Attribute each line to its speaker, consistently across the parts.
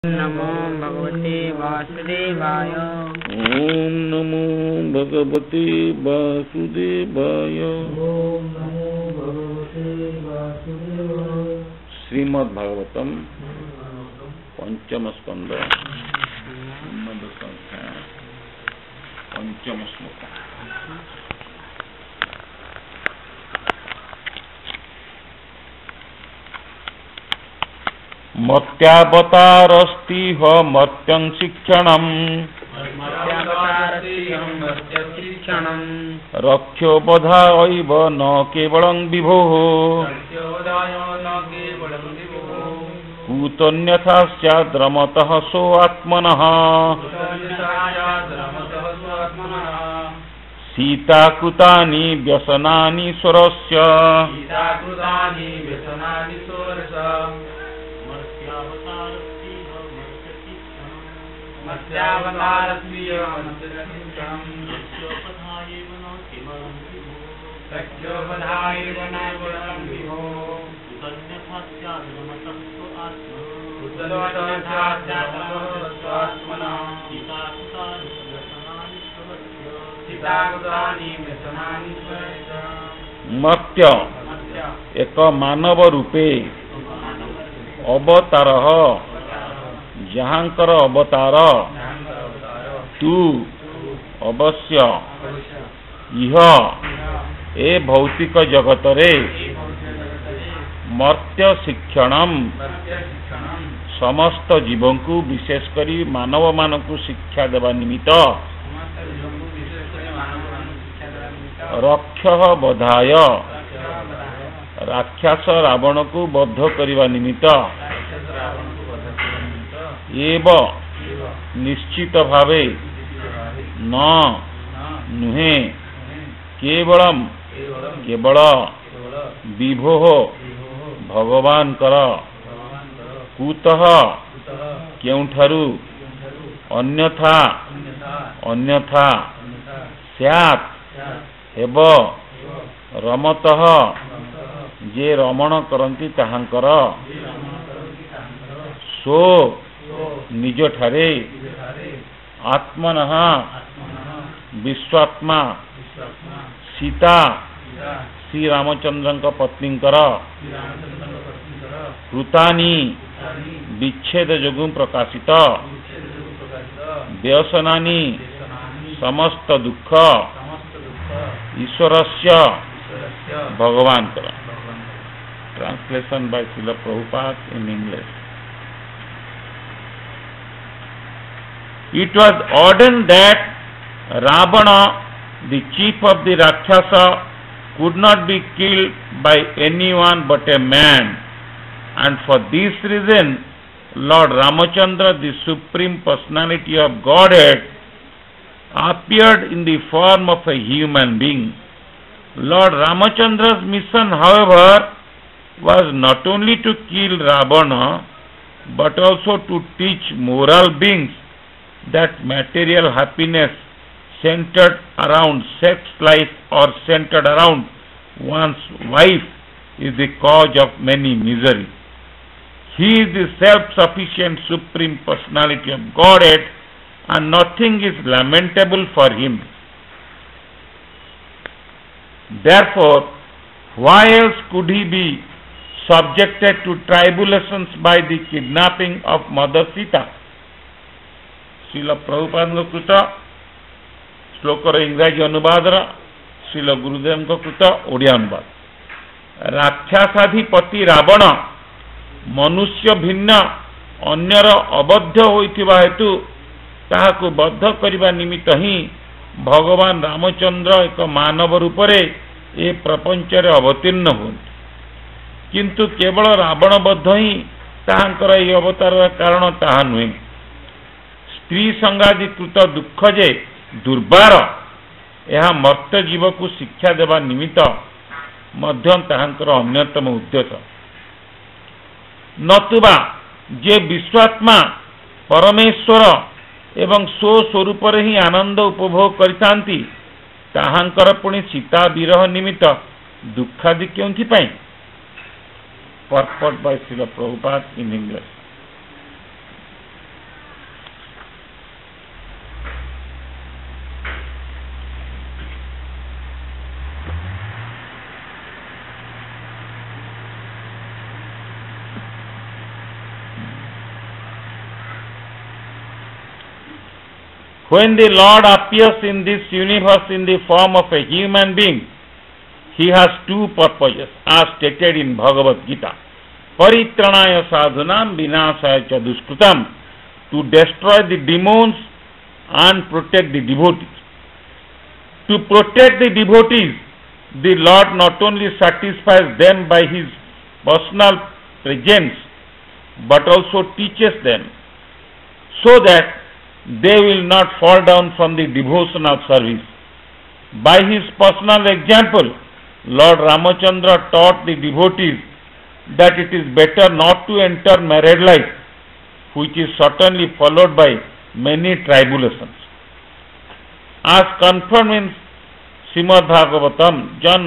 Speaker 1: नमो भगवते वासुदेवाय।
Speaker 2: ओम नमो भगवते वासुदेवाय।
Speaker 3: ओम नमो भगवते वासुदेवाय।
Speaker 2: श्रीमद् भागवतम पंचम स्कंद संख्या पंचम श्लोक। मत्यावतारस्तिह मत्यं शिक्षणम् रक्षो बधाइव न केवलं विभोः कूतन्यथा स्याद्रमतः सो आत्मनः सीता कृतानि व्यसनानि स्वरस्य मर्त्य एक मानव रूपे अवतार जहांकर अवतार तू अवश्य इह ए भौतिक जगत रे मर्त्य शिक्षणम समस्त जीवों को विशेष करी मानव मान को शिक्षा देवा निमित्त रक्ष बधाय राक्षस रावण को बद्ध करने निमित्त एव निश्चित भावे न नुहे केवलम केवल विभो भगवान कर कुतः केउठारु अन्यथा अन्यथा स्यात् एव रमतः जे रमण करंती ताहांकर सो निज ठारे आत्मनः विश्वात्मा सीता श्री रामचंद्र पत्नींकर कृतानि विच्छेद जोगुं प्रकाशित व्यसनानि समस्त दुख ईश्वरस्य भगवान कर। Translation by Srila Prabhupada in English. It was ordained that Rāvaṇa, the chief of the Rākṣasas, could not be killed by anyone but a man, and for this reason Lord Rāmacandra, the Supreme Personality of Godhead, appeared in the form of a human being. Lord Rāmacandra's mission, however, was not only to kill Rāvaṇa but also to teach moral beings that material happiness centered around sex life or centered around one's wife is the cause of many miseries. He is the self-sufficient Supreme Personality of Godhead, and nothing is lamentable for him. Therefore, why else could he be subjected to tribulations by the kidnapping of Mother Sītā? Srila Prabhupada कृत श्लोकर इंग्राजी अनुवाद श्रील गुरुदेव कृत ओडिया अनुवाद। राक्षसाधिपति रावण मनुष्य भिन्न अन्यर अबद्ध होइथिबा हेतु ताहाकु बद्ध करिबा निमित्त ही भगवान रामचंद्र एक मानव रूप रे ए प्रपंच रे अवतीर्ण होंति, किंतु केवल रावण बद्ध ही ताहांकर ए अवतार कारण ताहा नुहे। स्त्री संगाधिकृत दुख जे दुर्बार यह मर्त्य जीव को शिक्षा देवा निमित्त मध्यम ताहांकर अन्यतम उद्देश्य। नतुबा जे विश्वात्मा परमेश्वर एवं स्व स्वरूप ही आनंद उपभोग करितांती ताहांकर पुणी सीता विरह निमित्त दुखादि क्योंकि पाई। Purport by Srila Prabhupada in English. When the Lord appears in this universe in the form of a human being, he has two purposes, as stated in Bhagavad Gita. Paritranaya sadhunam vinasaya cha duskrutam, to destroy the demons and protect the devotees. To protect the devotees, the Lord not only satisfies them by his personal presence, but also teaches them so that they will not fall down from the devotional service. By his personal example, Lord Rāmacandra taught the devotees that it is better not to enter married life, which is certainly followed by many tribulations. As confirmed in Srimad Bhagavatam, Jan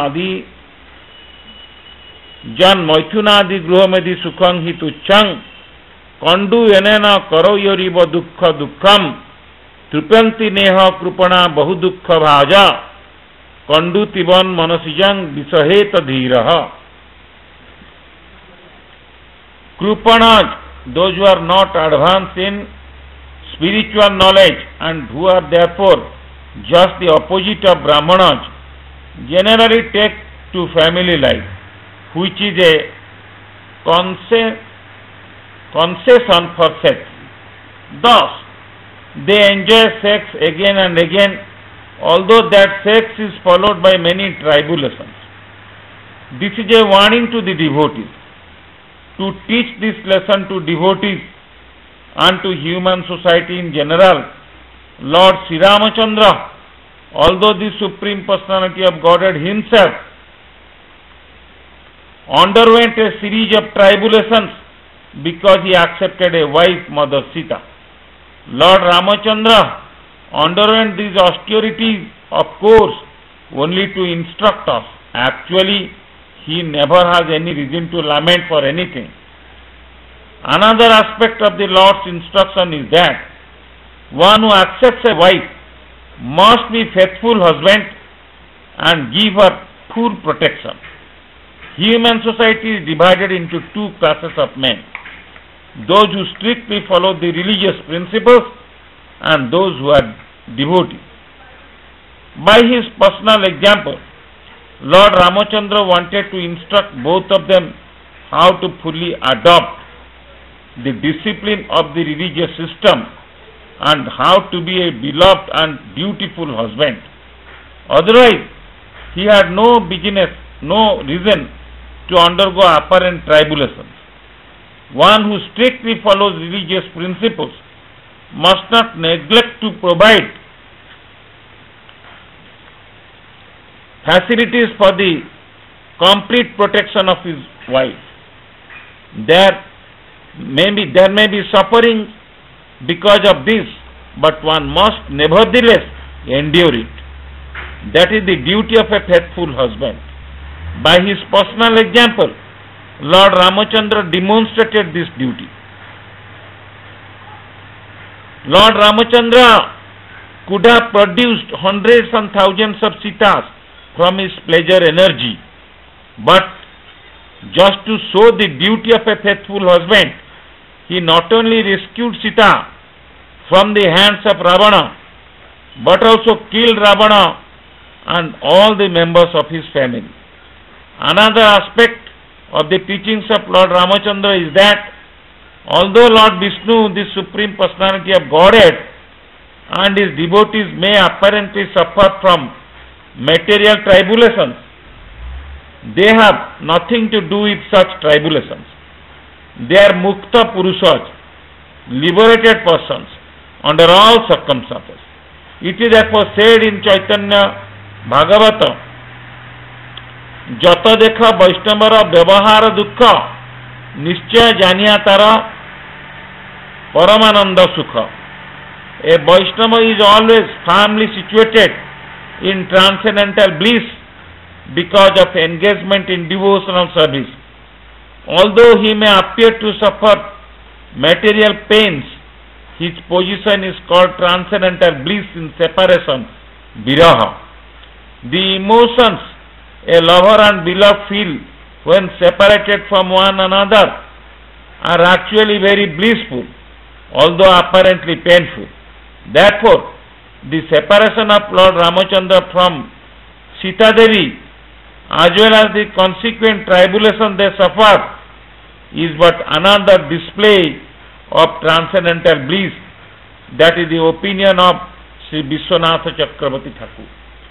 Speaker 2: Maithunadi Gruhamedi Sukhang Hitu Chang Kandu Enena Karoyoriba Dukkha Dukkham Tripanti Neha Krupana Bahu Dukkha Bhaja Kandu Tiban Manasijang Visaheta Dhiraha. Krupanas, those who are not advanced in spiritual knowledge and who are therefore just the opposite of Brahmanas, generally take to family life, which is a concession for sex. Thus, they enjoy sex again and again, although that sex is followed by many tribulations. This is a warning to the devotees. To teach this lesson to devotees and to human society in general, Lord Sri Rāmacandra, although the Supreme Personality of Godhead himself underwent a series of tribulations because he accepted a wife, Mother Sītā. Lord Rāmacandra underwent these austerities, of course, only to instruct us. Actually, he never has any reason to lament for anything. Another aspect of the Lord's instruction is that one who accepts a wife must be faithful husband and give her full protection. Human society is divided into two classes of men: those who strictly follow the religious principles and those who are devotees. By his personal example, Lord Rāmacandra wanted to instruct both of them how to fully adopt the discipline of the religious system and how to be a beloved and dutiful husband. Otherwise, he had no reason to undergo apparent tribulations. One who strictly follows religious principles must not neglect to provide facilities for the complete protection of his wife. There may be suffering because of this, but one must nevertheless endure it. That is the duty of a faithful husband. By his personal example, Lord Rāmacandra demonstrated this duty. Lord Rāmacandra could have produced hundreds and thousands of Sītās from his pleasure energy, but just to show the duty of a faithful husband, he not only rescued Sītā from the hands of Rāvaṇa, but also killed Rāvaṇa and all the members of his family. Another aspect of the teachings of Lord Rāmacandra is that although Lord Vishnu, the Supreme Personality of Godhead, and his devotees may apparently suffer from material tribulations, they have nothing to do with such tribulations. They are mukta purushas, liberated persons under all circumstances. It is therefore said in Chaitanya Bhagavatam, Jata dekha Vaishnavara vyavahara dukkha nischaya janiya tara paramananda sukha. A Vaishnava is always firmly situated in transcendental bliss because of engagement in devotional service. Although he may appear to suffer material pains, his position is called transcendental bliss in separation, viraha. The emotions a lover and beloved feel when separated from one another are actually very blissful, although apparently painful. Therefore, the separation of Lord Rāmacandra from Sītā Devi as well as the consequent tribulation they suffered is but another display of transcendental bliss. That is the opinion of Sri Vishwanatha Chakravarti Thakur.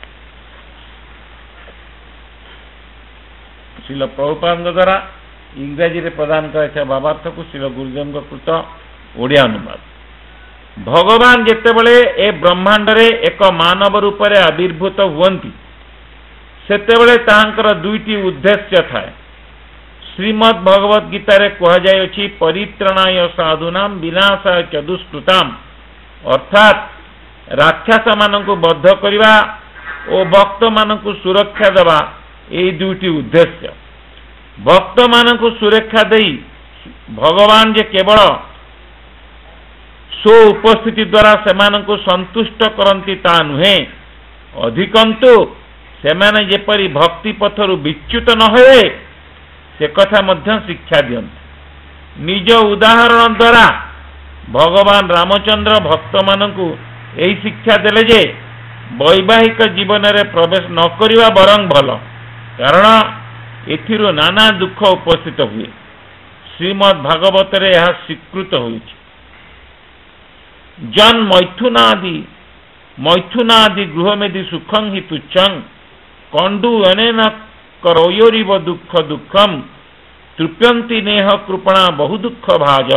Speaker 2: Srila Prabhupada द्वारा इंग्राजी रे प्रदान कराइछा भावार्थ को श्रील गुरुदेव कृत ओडिया अनुवाद। भगवान जेतेबेले ए ब्रह्मांड रे एक मानव रूप रे आविर्भूत हुवंती सेतेबेले तांकर दुईटी उद्देश्य थाए। श्रीमद् भगवत गीता रे कहा जाय अछि परित्राणाय साधूनां विनाशाय च दुष्कृताम्, अर्थात राक्षस मानकु बद्ध करिवा ओ भक्त मानकु सुरक्षा देवा यही दुईटी उद्देश्य। भक्त मानकु सुरक्षा देई भगवान जे केवल सो उपस्थिति द्वारा सेमानकु संतुष्ट करंती ता नुहे, अधिकंतु सेमाने जेपरि भक्ति पथरु विच्युत न होए से कथा मध्य शिक्षा दियंती। निज उदाहरण द्वारा भगवान रामचंद्र भक्त मानकु एही शिक्षा देले जे वैवाहिक जीवन रे प्रवेश न करिवा बरं भल, कारण एथिरो नाना दुख उपस्थित हुए। श्रीमद् भागवत रे यह स्वीकृत होइछि। जन मैथुनादि गृहमेदि सुखं हि तुच्छं कंडु अनेन करोयोरिव दुख दुखम तृप्यंती नेह कृपणा बहु दुख भाज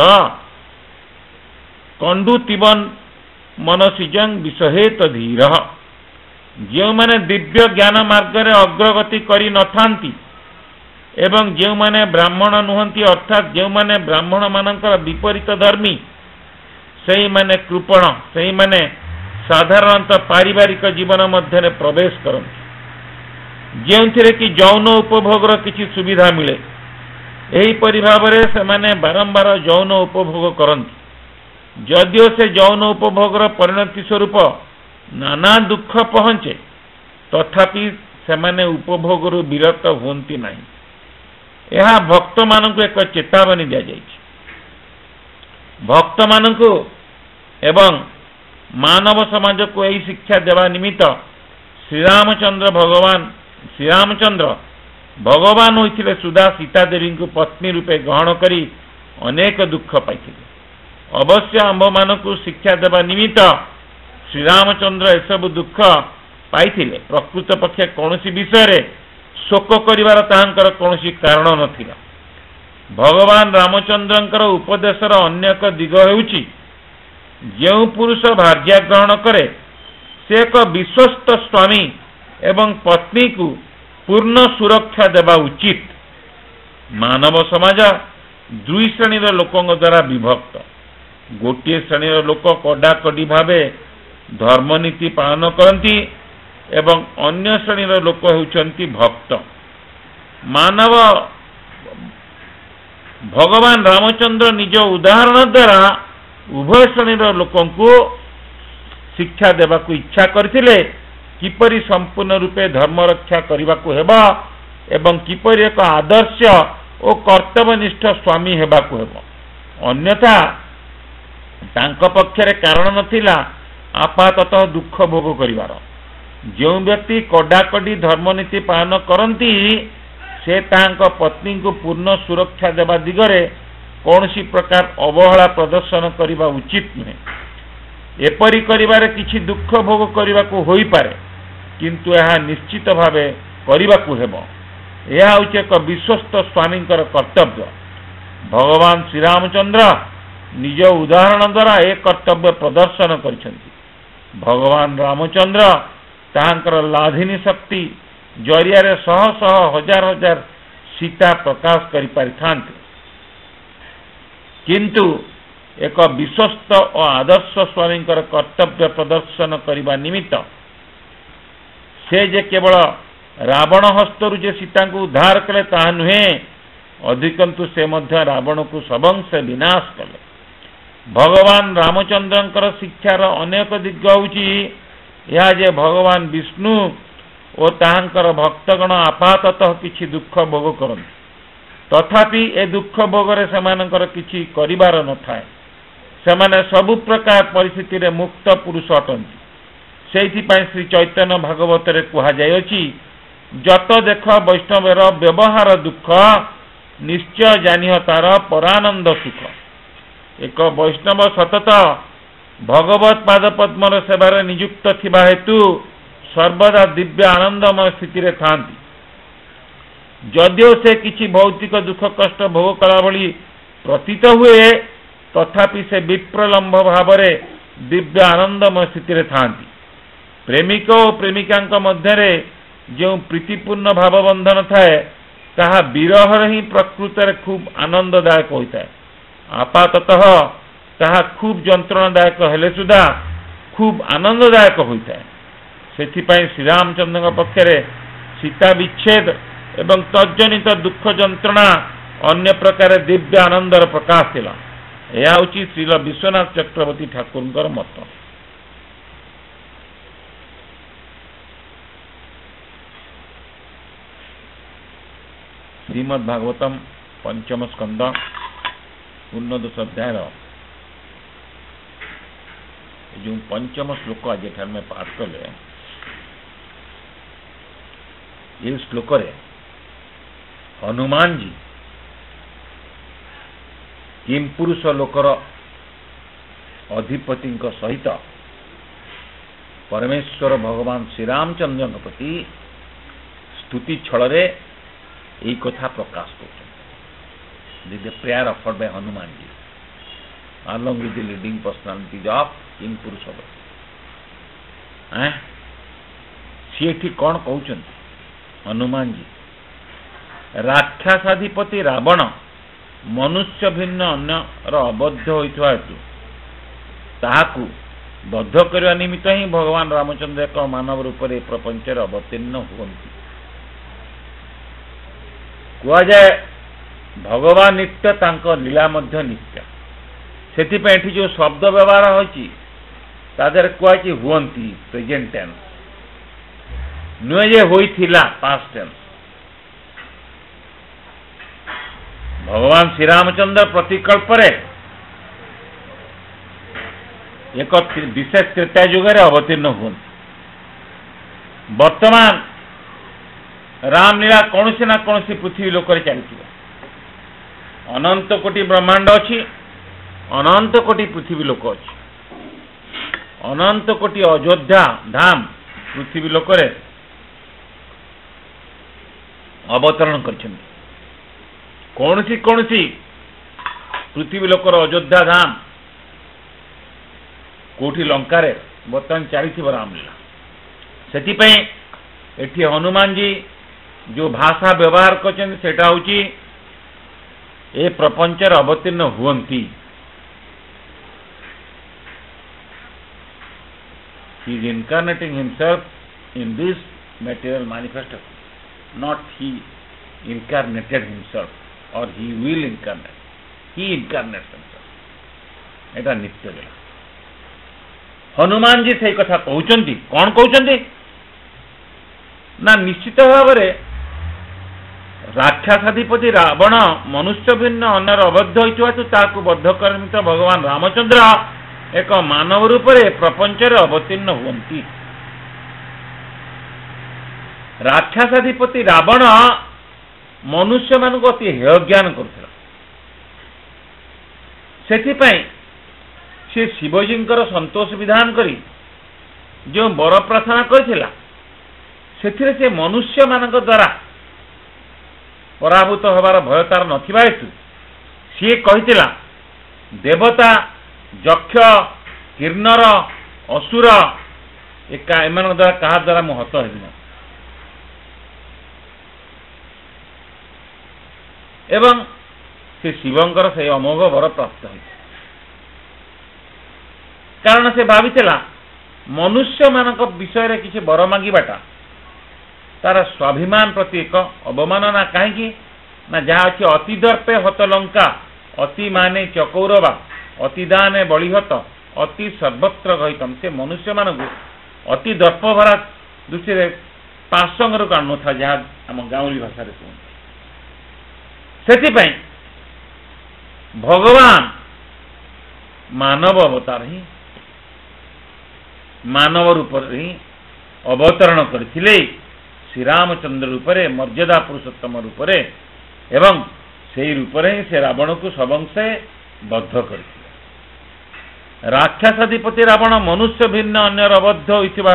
Speaker 2: कंडु तिबन मनसिजं विषहेत धीर। जो माने दिव्य ज्ञान मार्ग रे अग्रगति करि नथांती एवं जो माने ब्राह्मण नुहंती, अर्थात जो माने ब्राह्मण मानकर विपरीत धर्मी सही माने कृपण, सही माने साधारणतः पारिवारिक जीवन मध्य प्रवेश करती, जो कि यौन उपभोगर किसी सुविधा मिले एहीपरि भाव से माने बारंबार यौन उपभोग करती। जदिओ से यौन उपभोगर परिणति स्वरूप नाना दुख पहुंचे तथापि सेमाने उपभोगर विरत हुंती नहीं। यह भक्त मानकु एक चेतावनी दिया जाइछि। भक्त मानकु एवं मानव समाज को यही शिक्षा देवा निमित्त श्रीरामचंद्र भगवान होइथिले सुधा सीता देवी को पत्नी रूपे ग्रहण करी अनेक दुख पाइथिले। अवश्य आंभ मानकु शिक्षा देवा निमित्त श्रीरामचंद्र एसबु दुख पाइथिले। प्रकृत पक्षे कौनसी विषय रे शोक करिवार ताहांकर कौनसी कारण नथिला। भगवान रामचंद्रंकर उपदेशर अन्य एक दिग हेउछि जो पुरुष भार्या ग्रहण करे से एक विश्वस्त स्वामी एवं पत्नी को पूर्ण सुरक्षा देवा उचित। मानव समाज दुई श्रेणीर लोकों द्वारा विभक्त। गोटे श्रेणीर लोक कडाकडी भावे धर्मनीति पालन करती एवं अन्य श्रेणीर लोक होउचंती भक्त। मानव भगवान रामचंद्र निज उदाहरण द्वारा उभय श्रेणीर लोकों को शिक्षा देवा को इच्छा करथिले किपरि संपूर्ण रूपे धर्म रक्षा करने को हेबा एवं किपरि एक आदर्श और कर्तव्यनिष्ठ स्वामी हेबा को हेबा। अन्यथा तांक पक्षरे कारण नथिला आपाततः दुख भोग करिवार। जो व्यक्ति कडाकडी धर्मनीति पालन करती से तांक पत्नी को पूर्ण सुरक्षा देवा दिगरे कौनसी प्रकार अवहेला प्रदर्शन करने उचित नुहे। एपरी करिवारे किछि दुख भोग करने को होई पारे किंतु यह निश्चित भावे करने को हेबो। यह होछि एक विश्वस्त स्वामी कर्तव्य। भगवान श्रीरामचंद्र निज उदाहरण द्वारा एक कर्तव्य प्रदर्शन करिसेंति। भगवान रामचंद्र ताहांकर लाधिनी शक्ति जरिया रे शह शह हजार हजार सीता प्रकाश करि पारिथांते, किंतु एक विश्वस्त और आदर्श स्वामी कर्तव्य प्रदर्शन करने निमित्त से जे केवल रावण हस्तरु जे सीता को उद्धार कले ताहा नुहे, अधिकंतु से मध्य रावण को सबंश विनाश कले। भगवान रामचंद्रंकर शिक्षार अनेक दिग्ग होउछि या जे भगवान विष्णु और ताहांकर भक्तगण आपाततः किछि दुख भोग करନ୍ତି, तथापि ए दुख भोगरे सेमानकर किछि करिबार न थाए। सेमाने सबु प्रकार परिस्थिति रे मुक्त पुरुष अटंती। सेइथिपाई श्री चैतन्य भागवत रे कुहा जायछि जत देख वैष्णवर व्यवहार दुख निश्चय जानिह तार परानंद सुख। एक वैष्णव सतत भगवत पाद पद्मर सेवार नियुक्त थिबा हेतु सर्वदा दिव्य आनंदमय स्थिति रे थांती। जदिओ से किछि भौतिक दुख कष्ट भोग कला भली प्रतीत हुए तथापि से विप्रलंब भाव रे दिव्य आनंदमय स्थिति रे थांती। प्रेमिक और प्रेमिका मध्य रे जो प्रीतिपूर्ण भाव बंधन थाए ताहा विरह ही प्रकृत रे खूब आनंददायक होता है। आपाततः ताहा खूब जंत्रणादायक हेले सुधा खूब आनंददायक होता है। सेथिपाई श्री रामचंद्र पक्षरे सीता विच्छेद एवं तज्जनित दुख जंत्रणा अन्य प्रकार दिव्य आनंदर प्रकाश थिला। यह होची श्रील विश्वनाथ चक्रवर्ती ठाकुरंकर मत। श्रीमद् भागवतम पंचम स्कंद 19 अध्याय जो पंचम श्लोक आज में पाठ कले ये श्लोक रे हनुमान जी किम पुरुष लोकर अधिपति सहित परमेश्वर भगवान श्री रामचंद्र प्रति स्तुति छल यही कथा प्रकाश कर prayer offered by Hanuman ji along with the leading personalities of किम पुरुष सी कौन कहते हनुमान जी राक्षसाधिपति रावण मनुष्य भिन्न अन्यर अबद्ध होता हेतु ताहाकू बद्ध करने निमित्त ही भगवान रामचंद्र एक मानव रूप से प्रपंच अवतीर्ण हुअन्ति। कुआ जाए भगवान नित्य तांको लीला मध्य नित्य। सेथिपै एठी जो शब्द व्यवहार होची तादर कुआची हुअन्ति प्रेजेंट टेंस नुए जे होइथिला पास्ट टेंस। भगवान श्री रामचंद्र प्रतिकल्प रे एक विशेष त्रेता युग रे अवतीर्ण हुअन्ति। वर्तमान रामलीला कौन से ना कौन सी पृथ्वी लोक चलती अनंत कोटि ब्रह्मांड अच्छी अनंत कोटि पृथ्वी लोक अच्छी अनंत कोटि अयोध्या धाम पृथ्वी लोक अवतरण कर कौन सी पृथ्वी लोकर अयोध्या धाम कोठी लंका रे बर्तमान चली रामलीला। सेथिपई एठी हनुमान जी जो भाषा व्यवहार करछन सेटा होची ए प्रपंच अवतीर्ण हुअन्ति। He is incarnating himself in this material manifestation, not he incarnated himself or he will incarnate. He incarnates himself. एटा नित्य लीला। हनुमान जी से कथा कहउचंती कौन कहउचंती ना निश्चित भाव में राक्षसाधिपति रावण मनुष्य भिन्न अन्यर अबद्ध होता बद्ध कर्मित भगवान रामचंद्र एक मानव रूप से प्रपंच अवतीर्ण हुअन्ति। राक्षसाधिपति रावण मनुष्य मान अति हेय ज्ञान करुला। सेथिपाई से शिवजींकर संतोष विधान करी जो वर प्रार्थना करथिला सेथिरे से मनुष्य मानक द्वारा पराभूत होबार भय तार नथिबा हेतु सी कहिथिला देवता यक्ष किन्नर असुर एका एमान द्वारा कहा द्वारा मु हत हेबिना एवं से शिवंकर से अमोघ वर प्राप्त होइछ। कारण से भाविथिला मनुष्य मानक विषय रे किछि वर मागिबाटा तार स्वाभिमान प्रति एक अवमानना कहीं ना जहाँ अच्छे अति दर्पे हत लंका अति माने चकौरवा अति दाने बलिहत अति सर्वत्र गहितम से मनुष्य मानक अति दर्प भरा दृष्टि पासंगर कान था जहाँ आम गाँवली भाषा कहते। भगवान मानव अवतार ही मानव रूप ही अवतरण करथिले श्री रामचंद्र रूपरे मर्यादा पुरुषोत्तम रूपरे एवं से रूपरे ही से रावण को सबंशे बद्ध करथिले। राक्षसाधिपति रावण मनुष्य भिन्न अन्य अबद्ध होइथिबा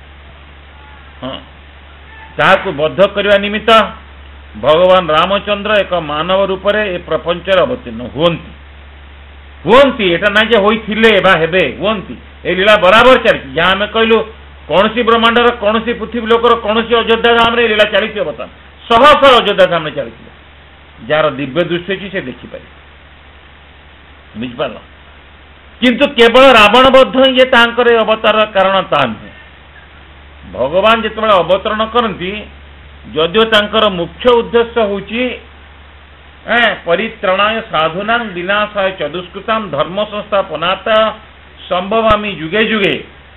Speaker 2: ताकू बद्ध करने निमित्त भगवान रामचंद्र एक मानव रूपरे ए प्रपंच अवतीर्ण हुवंती एटा ना जे होइथिले बा हेबे हुवंती ए लीला बराबर चलती जहाँ आम कहलु कौन सी ब्रह्मांडर कौन सी पृथ्वी लोकर कौन सी अयोध्या धाम रे लीला चली बर्तमान शह शह अयोध्या धाम में चली जार दिव्य दृष्टि अच्छी से देखिपारे बुझिपार किंतु केवल रावण बद्ध ये तांकर अवतार कारण ता नुहे भगवान जिते अवतरण करती जदिओ तांकर मुख्य उद्देश्य होची परित्राणाय साधुना विनाशाय चतुष्कृतां धर्म संस्थापनाता संभवामी जुगे जुगे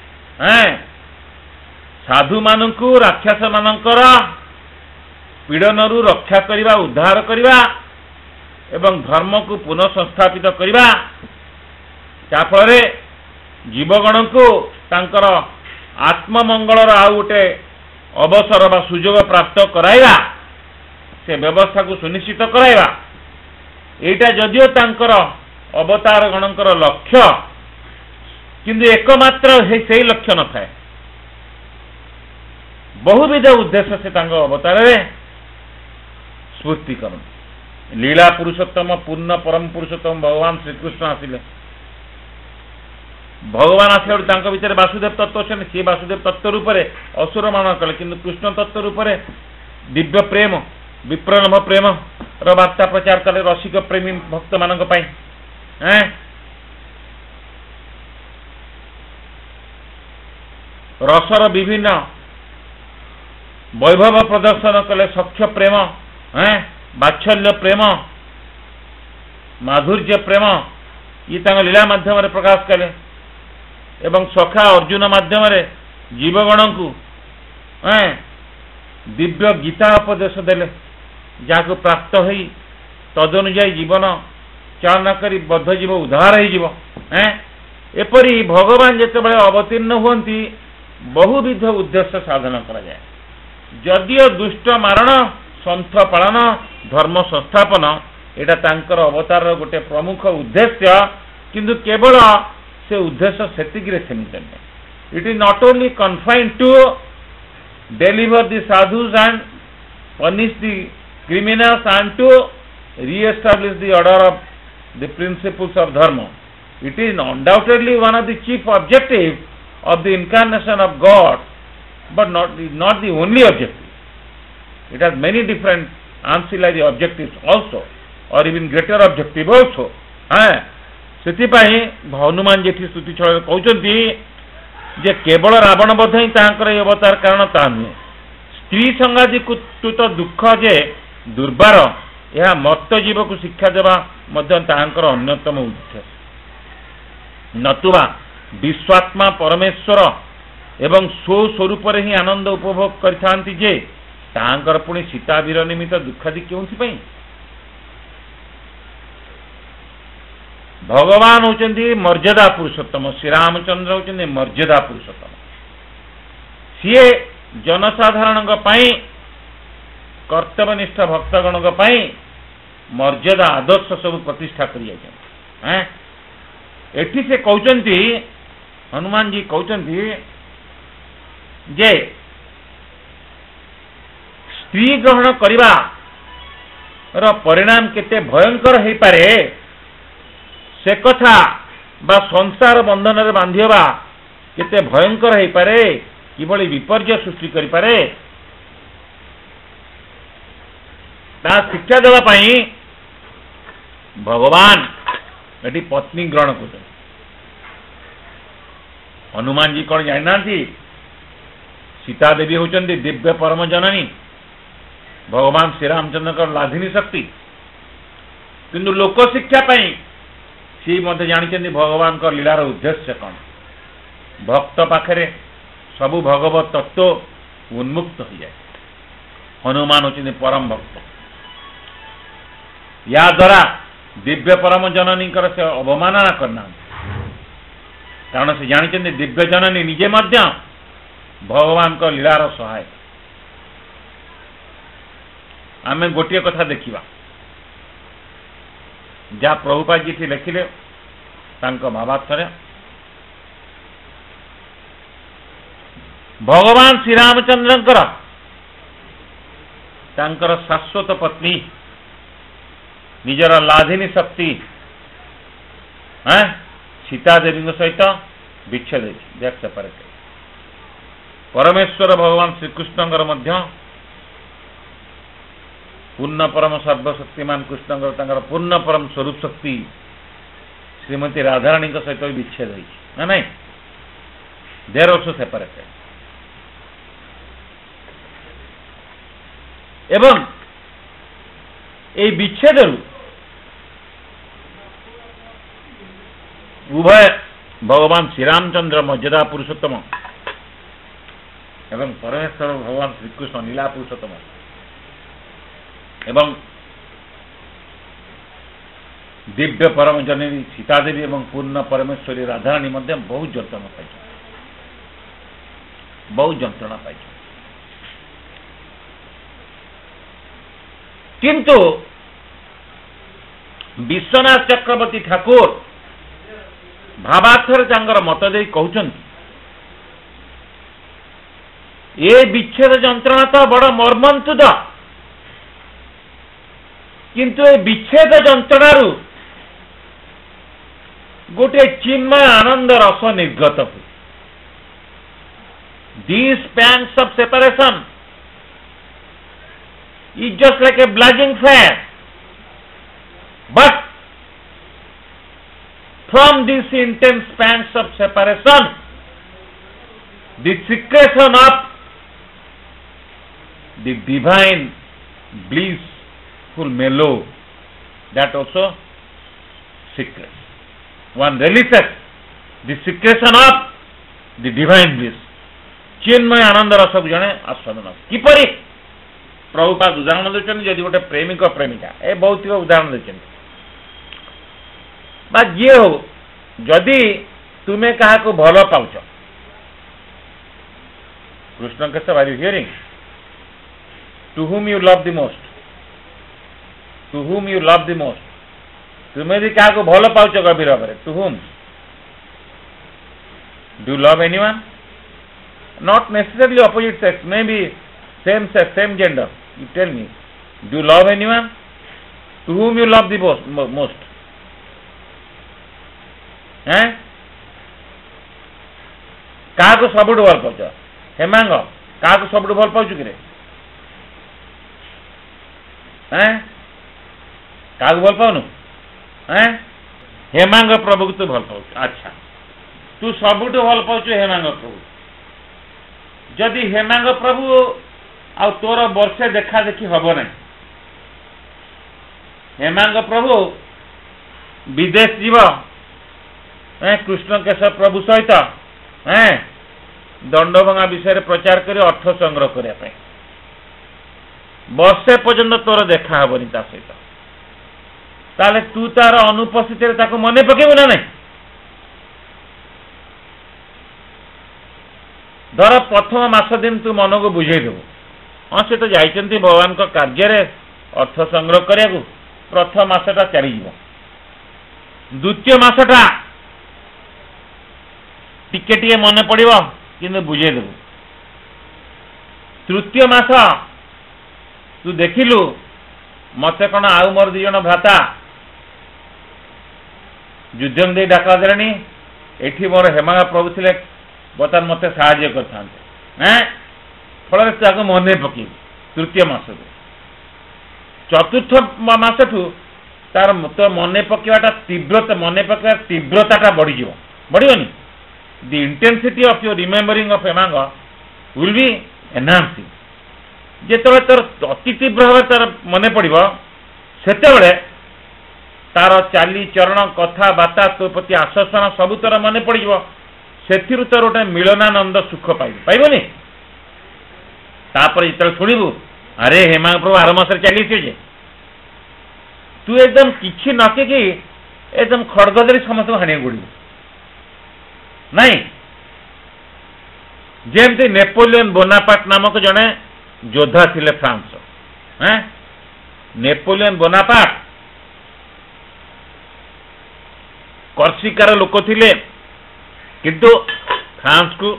Speaker 2: साधु मानकु राक्षस मानकर पीड़नरु रक्षा करिबा उद्धार करिबा एवं धर्म को पुनः संस्थापित करिबा जाफल जीवगण को तांकर आत्ममंगलर आउ गोटे अवसर बा सुजोग प्राप्त कराइबा से व्यवस्था को सुनिश्चित कराइबा एटा जदिओ तांकर अवतार गणकर लक्ष्य किंतु एकमात्र से लक्ष्य न थाए बहुविध उद्देश्य से अवतार स्फूर्ति कर लीला पुरुषोत्तम पूर्ण परम पुरुषोत्तम भगवान श्रीकृष्ण आसिले भगवान आसला भितर वासुदेव तत्व अच्छे सी वासुदेव तत्व रूप से असुर मान कले कि कृष्ण तत्व रूप से दिव्य प्रेम विप्रलम्भ प्रेम वार्ता प्रचार कले रसिक प्रेमी भक्त मान रसर विभिन्न वैभव प्रदर्शन कले सख्य प्रेम बात्सल्य प्रेम माधुर्य प्रेम ये लीला माध्यम प्रकाश कले एवं सखा अर्जुन माध्यम जीवगण को दिव्य गीता उपदेश देले जहाँ प्राप्त हो तदनुजाई जीवन चालना करी बद्ध जीव उद्धार एपरी भगवान जिते अवतीर्ण हुंती बहुविध उद्देश्य साधन करा जाए जदिओ दुष्ट मारण संथ पालन धर्म संस्थापन एटा तांकर अवतार गोटे प्रमुख उद्देश्य किंतु केवल से उद्देश्य सेतिकी सीमित नहीं it is not only confined to deliver the sadhus and punish the criminals and to re-establish the order of the principles of dharma. It is undoubtedly one of the chief objectives of the incarnation of God, but not the only objective. It has many different ancillary objectives also, or even greater objective also. सेथिपाई हनुमान जेठी स्तुति छल कहते जे केवल रावण बध ही तांकर अवतार कारण ता नुहे स्त्री संगादी कुतुत दुख जे दुर्बार यह मर्त जीव को शिक्षा देवा तांकर अन्यतम उद्देश्य नतुबा विश्वात्मा परमेश्वर एवं स्वरूप ही आनंद उपभोग करथांती जे तांकर पुणी सीता वीर निमित्त दुखादि क्यों भगवान होचंदी मर्यादा पुरुषोत्तम श्री रामचंद्र होचंदी मर्यादा पुरुषोत्तम सीए जनसाधारण कर्तव्यनिष्ठ भक्तगण मर्यादा आदर्श सब प्रतिष्ठा करी से कहते हनुमान जी कहते जे स्त्री ग्रहण करिबा रो परिणाम केते भयंकर हो पारे से कथा बा संसार बंधन रे बांधिबा केते भयंकर हो पारे किभली विपर्य सृष्टि करि पारे ता शिक्षा देवा पाई भगवान एटी पत्नी ग्रहण कर हनुमान जी कौन जाना सीता देवी होचंदी दिव्य परम जननी भगवान श्री रामचंद्र लाधिनी शक्ति किंतु लोक शिक्षा पाई सी मत जानी भगवान का लीलार उद्देश्य कौन भक्त पाखे सबु भगवत तत्व उन्मुक्त हो जाए हनुमान होचंदी परम भक्त या द्वारा दिव्य परम जननी से अवमानना करना कारण से जानते दिव्य जननी निजे मध्य भगवान को लीलार सहाय। आम गोटे कथा देखा जहाँ प्रभुपाद जी लिखिले भावार्थरे भगवान श्री रामचंद्र शाश्वत पत्नी निजर लाधिनी शक्ति सीता देवी सहित विच्छेद सेपरेट। परमेश्वर भगवान श्रीकृष्ण पूर्ण परम सर्वशक्तिमान कृष्ण पूर्ण परम स्वरूप शक्ति श्रीमती राधाराणी सहित विच्छेद ना नहीं, देर ऑल्सो सेपरेटेड। एवं ये विच्छेद उभय भगवान श्रीरामचंद्र मर्यादा पुरुषोत्तम एवं परमेश्वर भगवान श्रीकृष्ण लीला पुरुषोत्तम एवं दिव्य परम जननी सीता देवी एवं पूर्ण परमेश्वरी राधाराणी मध्य बहुत जंत्रणा पाई, बहुत जंत्रणा पाई। किंतु विश्वनाथ चक्रवर्ती ठाकुर भावार्थर तांकर मत दे कहउछन्ति ए विच्छेद जंत्रणा तो बड़ मर्मन्तुद, किंतु ए विच्छेद जंत्रणारु गोटे चिन्मय आनंद रस निर्गत हुए। These pangs of separation is just like a blazing fire, but from these intense pangs of separation, the secretion of the divine blissful mellow, that also secret. One releases the secretion of the divine bliss, चिन्मय आनंद रस को जने आस्वादन। किपरि प्रभुपाद उदाहरण देछन, यदि गोटे प्रेमिक प्रेमिका ए भौतिक उदाहरण देछन बा जे हो, जदि तुमे कहा को भल पाउछ, कृष्ण के are you hearing, to whom you love the most, to whom you love the most, तुमे भी क्या को भल पाउछ गभीर भाव, to whom, do you love anyone? Not necessarily opposite sex, maybe same sex, same gender. You tell me, do you love anyone? To whom you love the most? क्या को सबुठ भल पाउछ? हेमांग क्या को सबुठ भल पाउछ कि रे? क्या भल पाउनु? हेमांग प्रभु को तू भल पाउछ। अच्छा, तू सबुठ भल पाउछ हेमांग प्रभु। जदि हेमांग प्रभु आ तोर वर्षे देखा देखी हब ना, हेमांग प्रभु विदेश जीव कृष्ण केशव प्रभु सहित दंडभंगा विषय प्रचार कर अर्थ संग्रह करने, वर्षे पर्यंत तोर देखा हबनी ता सहित, ताले तू तार अनुपस्थित मन पकेबू ना नहीं? धर प्रथम मास दिन तू मन को बुझेदेबू, हाँ से तो जाइछन्ति भगवान को कार्य अर्थ संग्रह करने, प्रथम मासटा चली, द्वितीय मासटा टिके टिके मन पड़ो कि बुझेदेबू, तृतीय मास तू देखिलु मत कौन आउ मोर दी जन भ्राता युद्ध दे डाका देनी, एठी मोर हेमांग प्रभु थे बर्तमान मत साहाଯ୍य करते फल मन पकड़। तृतीय मास चतुर्थ मासठू तार तो मन पकड़ा तीव्रता, मन पकड़ तीव्रता बढ़ी बढ़ोनी, the intensity of your remembering of Hemang will be enhancing. जेते तोर अति तीव्र भाव तार मन पड़ो से तार चाली चरण कथबार्ता तो प्रति आश्वासन सब तोर मन पड़ो, से तोर गोटे मिलनानंद सुख पाइबनी। तापर जो शुणु अरे हेमांग प्रभु आर मास चली, तू एकदम किसी नकी एकदम खड़ग धरी समस्त हाणी गुड़ नहीं जेमती नेपोलियन बोनापार्ट नामक जड़े योद्धा थिले फ्रांस नेपोलियन बोनापार्ट कर्सिकार लोक थिले किंतु फ्रांस को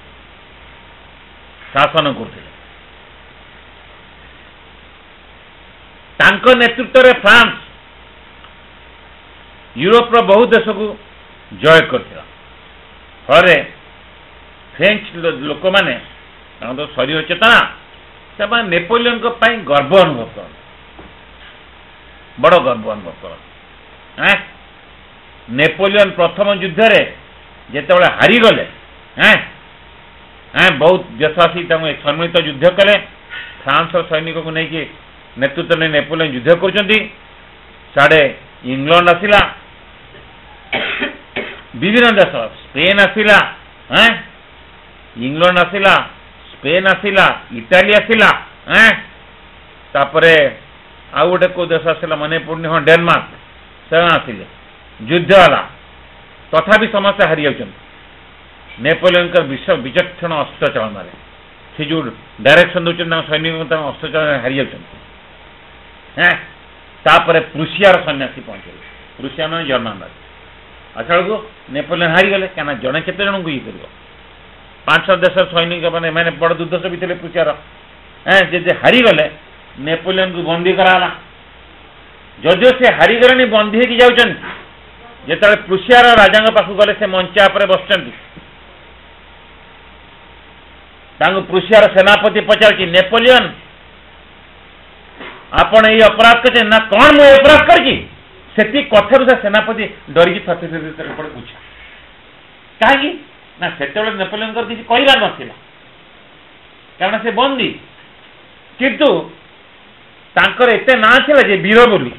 Speaker 2: शासन करथिले तांको नेतृत्व रे फ्रांस यूरोप रो बहुत देश को जय करथिला हरे फ्रेंच लोक माने तो शरीर चेतना से नेपोलियन को पाई गर्व अनुभव कर बड़ गर्व अनुभव कर नेपोलियन प्रथम युद्ध रे जेतेबेले हारी गले बहुत देशवासी सम्मिलित युद्ध कले फ्रांस सैनिक को लेकिन नेतृत्व ने नेपोलियन युद्ध कर साढ़े इंग्लैंड आसिला विभिन्न देश स्पेन आसिला इंग्लैंड आसिला स्पेन आसिला इटाली आसिला तापरे आउ गोटे को देश आसिला मन पड़नी हाँ डेनमार्क से आसिले युद्ध वाला तथापि समस्या हारी जाउछन नेपोलियन का विश्व विचक्षण अस्त्र चलन से जो डायरेक्शन दौरान सैनिक अस्त्र चलन हारी जाउछन तापरे प्रुसियार सन्यासी पहुंचे प्रुसिया मान जर्मन अच्छा को नेपोलियन हारी गले क्या जड़े केते जन को ये कर 5-7 देश सैनिक मैंने बड़ दुर्दश भी थे प्रुसियार जे हारी गले नेपोलियन को बंदी कराला जदिव से हारी गले बंदी होगी जाउछन जेते प्रुसियार राजा पाख गले से मंचा पर बसचंती प्रुसियार सेनापति पचार नेपोलियन आपण ये अपराध करते ना कौन मुझे अपराध कर कथर से सेनापति डरिकी थथे पूछा कहीं ना से नेपोलियन किसी कहबार नाला कारण से बंदी किंतु तांकर एते ना थिला जे वीर बोली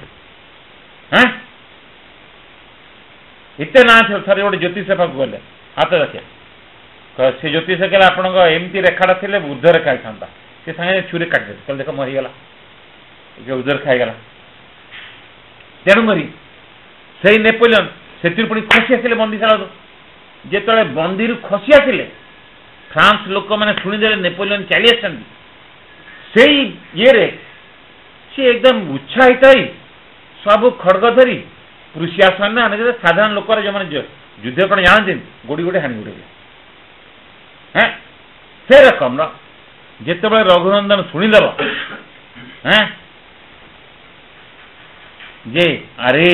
Speaker 2: एते ना थे थे गोटे ज्योतिष पाक गले हाथ रखे से ज्योतिष कहला आपण एमती रेखाटा थे बुध रेखा था से सागे छुरी काट कल देख मरीगला उदर खाईगला तेणुक से नेपोलियन से खसी आसिले बंदीशाला जो बंदी खसी आसिले फ्रांस लोक मैंने शुणीदे नेपोलियन चली आसते ये सी एकदम उत्साहित हो सब खड़ग धरी प्रुसिया सैन्य आने साधारण लोक जो मैंने युद्ध कौन जानते गोड़ी गोटे हाणी गोटे से रकम जिते रघुनंदन शुणीदेव जे अरे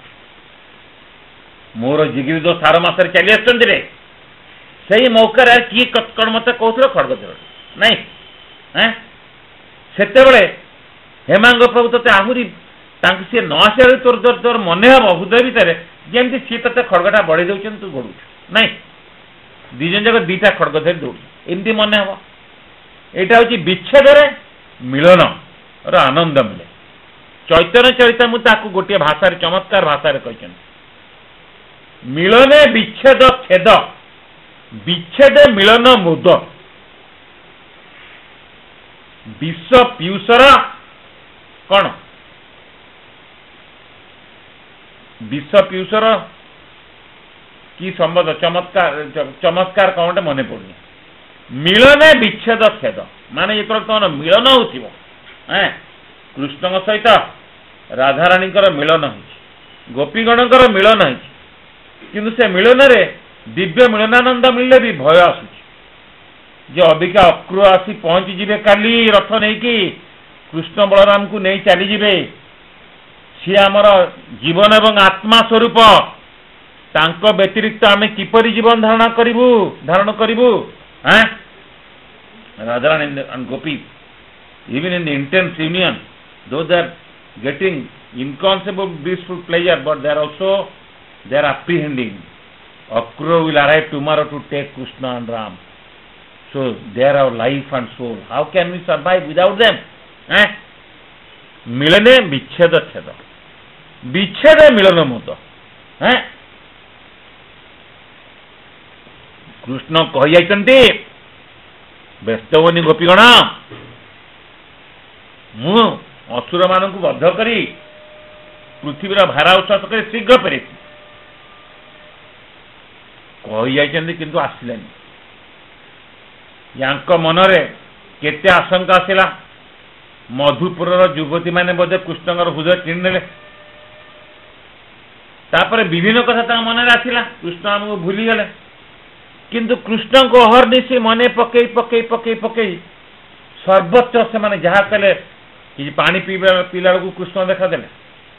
Speaker 2: मोर जिगिरी दो 4 मास चली आसते से मौका किए कण मत कहते खड़ग नहीं से हेमांग प्रभु ते आहरी सी न आसा तोर तोर तोर मन हम हृदय भितर जमी सी ते खड़गटा बढ़े दौन तू गड़ू नहीं दीजन जाक 2टा खड़ग धरी दौड़ एमती मन हम यहाँ हूँ विच्छेद मिलन आनंद मिले चैतन्य चरितामृत ताकू गोटे भाषा चमत्कार भाषा कहते मिलने विच्छेद छेद विच्छेद मिलन मुद विश्व पीयूषर कौन विश्व पीयूषर की संबंध चमत्कार चमत्कार कौन मन पड़नी मिलने विच्छेद छेद माने जो तुम मिलन हो कृष्ण सहित राधाराणी मिलन हो गोपीगण मिलन हो किंतु से मिलन रे दिव्य मिलनानंद मिलले भी भय आसुच जो अबिका अक्रूर आसी पहुंची जीवे काली रथ नहीं कि कृष्ण बलराम को नहीं चली जीवे सी आमर जीवन एवं आत्मा स्वरूप तांको व्यतिरिक्त आमे किपरि जीवन धारण करिबु Radharani and gopi even in the intense union though they are getting inconceivable blissful pleasure but they are apprehending Akrura will arrive tomorrow to take Krishna and Ram so they are our life and soul how can we survive without them मिलने विच्छेद छेद विच्छेद मिलन मुद कृष्ण कही जाइछन्ति व्यस्त होनी गोपीगण मु असुर मान को बद्ध करी पृथ्वीर भारा उच्छ्वास कर शीघ्र फेरी कही जाइछन्ति किंतु आसिलेनी यांक मनरे केते आशंका आसिला मधुपुर युवती माने बोधे कृष्णकर हृदय किणी नेले तापर विभिन्न कथा मन आसिला कृष्ण आमको भूली गले किंतु कृष्ण को अहर्निशी मने पकई पकई पकई पकई सर्वोच्च से माने जहा कले कि पानी पीला बेलू कृष्ण देखादेले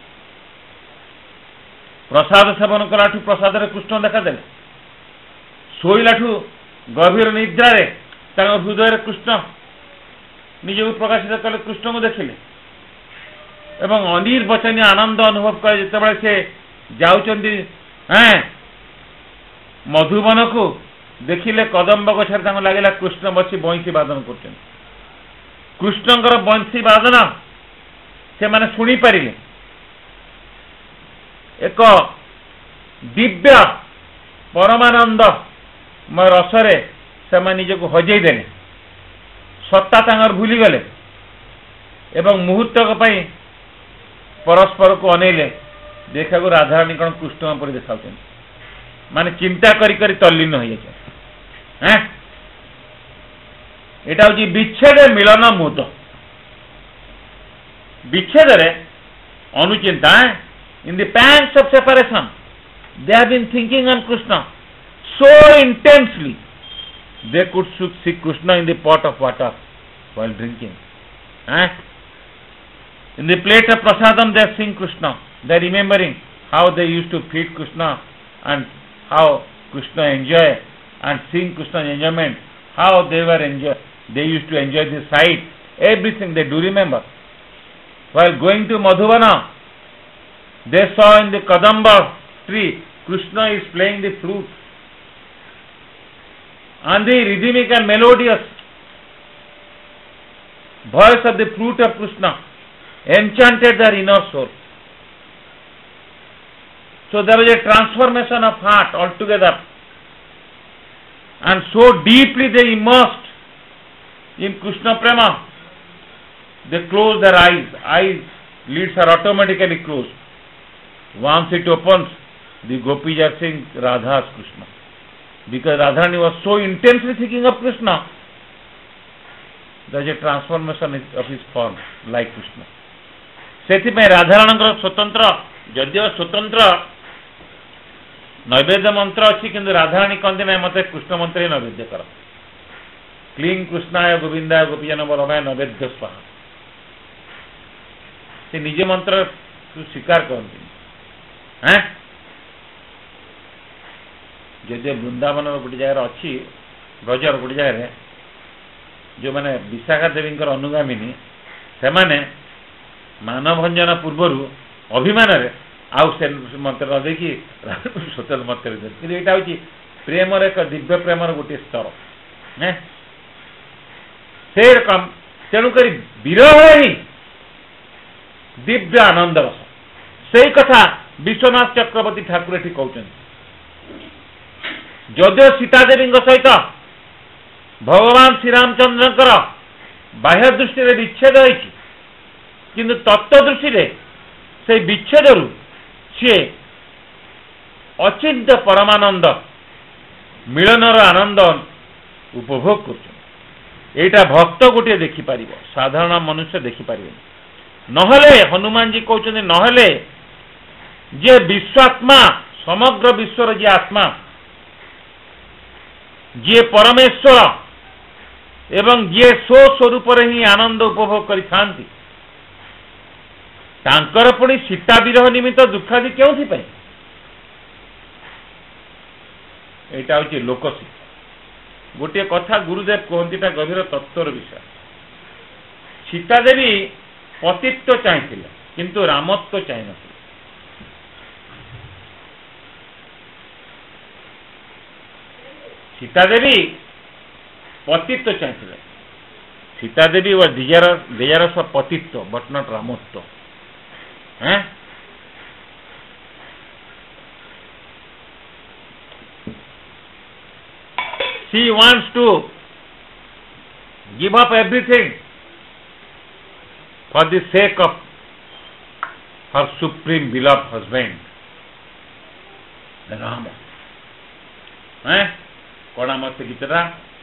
Speaker 2: प्रसाद सेवन कलाठू प्रसाद कृष्ण देखादेले शोईलाठू गभीर निद्रारे हृदय कृष्ण निजक प्रकाशित कले कृष्ण को देखिले एवं अनिर्वचनीय आनंद अनुभव करे जिते से जाउचंदी मधुबन को देखिले कदम्ब गछर लगे कृष्ण बसी बंशी वादन कर कृष्णकर बंशी वादन से माने शुणी पारिले एक दिव्य परमानंद रसरे से निजक हजई देले सत्ता तांगर भूली गले एवं मुहूर्तक पई परस्पर को अनेले देखा को राधाराणी कौन कृष्ण पर देखा माने चिंता करी करी तल्लीन हो जाए एटा हूँ विच्छेद मिलन मुद विच्छेद रे अनुचिंता in the pangs of separation they have been thinking on Krishna so intensely they could see Krishna in the pot of water while drinking. In the plate of prasadam they are seeing Krishna. They are remembering how they used to feed Krishna and how Krishna enjoy and seeing Krishna's enjoyment, how they used to enjoy the sight, everything they do remember. While going to Madhuvana, they saw in the Kadamba tree Krishna is playing the flute. And the rhythmic and melodious voice of the flute of Krishna enchanted their inner soul. So there was a transformation of heart altogether, and so deeply they immersed in Krishna Prema, they closed their eyes, lids are automatically closed. Once it opens, the gopis are seeing Radha's Krishna. Because Radharani was so intensely thinking of Krishna, there is a transformation of his form like Krishna. सेथिपाई राधाराणकर स्वतंत्र जदिव स्वतंत्र नैवेद्य मंत्र अच्छी किंतु राधाराणी कहते ना मत कृष्ण मंत्र ही नैवेद्य कर क्लीं कृष्णाय गोविंदाय गोपीजन वल्लभाय नैवेद्य स्वाहा से निजे मंत्र स्वीकार करते जदि वृंदावन गोटे जगह अच्छी ब्रजर गोटे जगह जो मैंने विशाखा देवी अनुगामिनी से माने मानभंजन पूर्वर अभिमान आउ से मंत्र न देखी स्वतंत्र मंत्र यहाँ हूँ प्रेम एक दिव्य प्रेम गोटे स्तर से रकम तेणुक विरह ही दिव्य आनंद रस से कथा विश्वनाथ चक्रवर्ती ठाकुर ये कहते जदिव सीतादेवी सहित भगवान श्रीरामचंद्र बाह्य दृष्टि विच्छेद होती किंतु तत्व दृष्टि से विच्छेद सी अचिंत्य परमानंद मिलनर आनंद उपभोग कर भक्त गोटे देखिपार साधारण मनुष्य देखिपार नहले हनुमान जी कहते नहले जे विश्वात्मा समग्र विश्वर जी आत्मा जी परमेश्वर एवं जी स्व स्वरूप ही आनंद उपभोग करि पुणी सीता विरह निमित्त दुखादि क्यों यहाँ हूँ लोकशिक्षा गोटे कथा गुरुदेव कहती गभीर तत्वर विषय सीता देवी पतित्व चाहिए किंतु रामत्व चाहिए सीता देवी पतित्व चाहिए Sita Devi was desirous for पतित्व but not रामत्व she wants to give up everything for the sake of her supreme beloved husband, the Rama. कण आम से गीतटा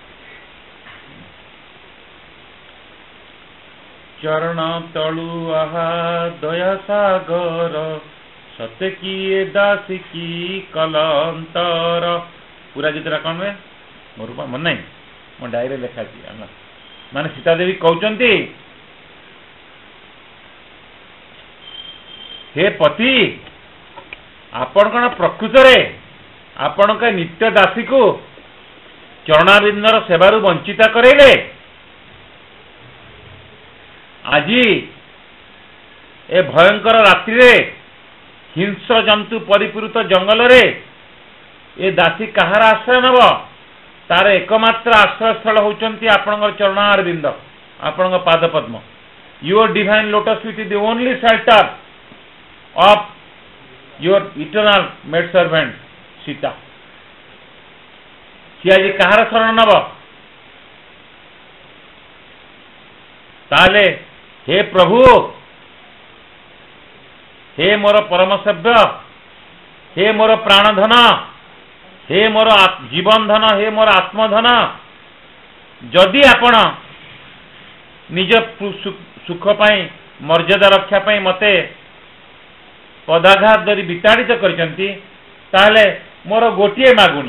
Speaker 2: चरण तलु आहा दया सागर सत्य किए दासी की कलंतर पूरा गीतटा कौन रे मोर मन नहीं मो डायरी लेखा माने सीता देवी कहते हे पति आपण कौन प्रकृत आपण का नित्य दासी को चरणारिंदर सेवारू वंचिता करेले आज ए भयंकर रात्रि रे हिंस जंतु परिपूरित जंगल रे ए दासी कहार आश्रय नब तार एकमात्र आश्रयस्थल होचंती आपणकर चरणारविंद आपणकर पाद पद्म your divine lotus feet is the only shelter of your eternal maid servant Sita सी आज कहार शरण नब ताले हे प्रभु हे मोर परम सभ्य हे मोर प्राणधन हे मोर जीवन धन हे मोर आत्मधन जदि आपण निज सुख पाई मर्यादा रक्षा पाई मते पदाघात धरी विताड़ित करचंती ताले मोर गोटिए मागुणी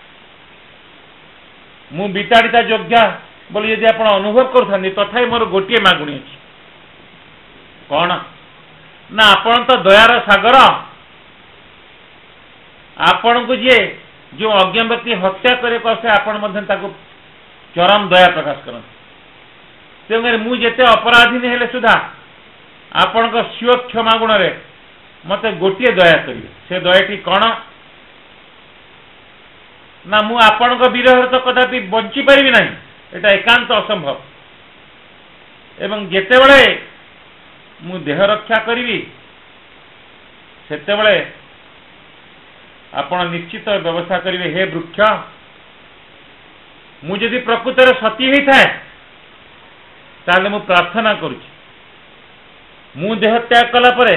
Speaker 2: मु विताड़िता योग्य बोली यदि आपण अनुभव करथांती तथापि मोर गोटिए मागुणी अछि कौन ना आपण तो दयार सागर आपण को जे जो अज्ञ व्यक्ति हत्या करे कसे आपण मध्यन ताको चरम दया प्रकाश करन तेंगे मु जेते अपराधी हेले सुधा आपण को स्व क्षमा गुण रे मते गोटिए दया करिवे से दयाटी कौन ना मु आपण को विरह तो कदापि बंची परिबि नाही एटा एकांत असंभव एवं जेते बळे मु देह रक्षा करी सेते आपण निश्चित व्यवस्था करेंगे हे वृक्ष मु जदि प्रकृत सती होता है ताले मु प्रार्थना करुच्ची मु देह त्याग कला परे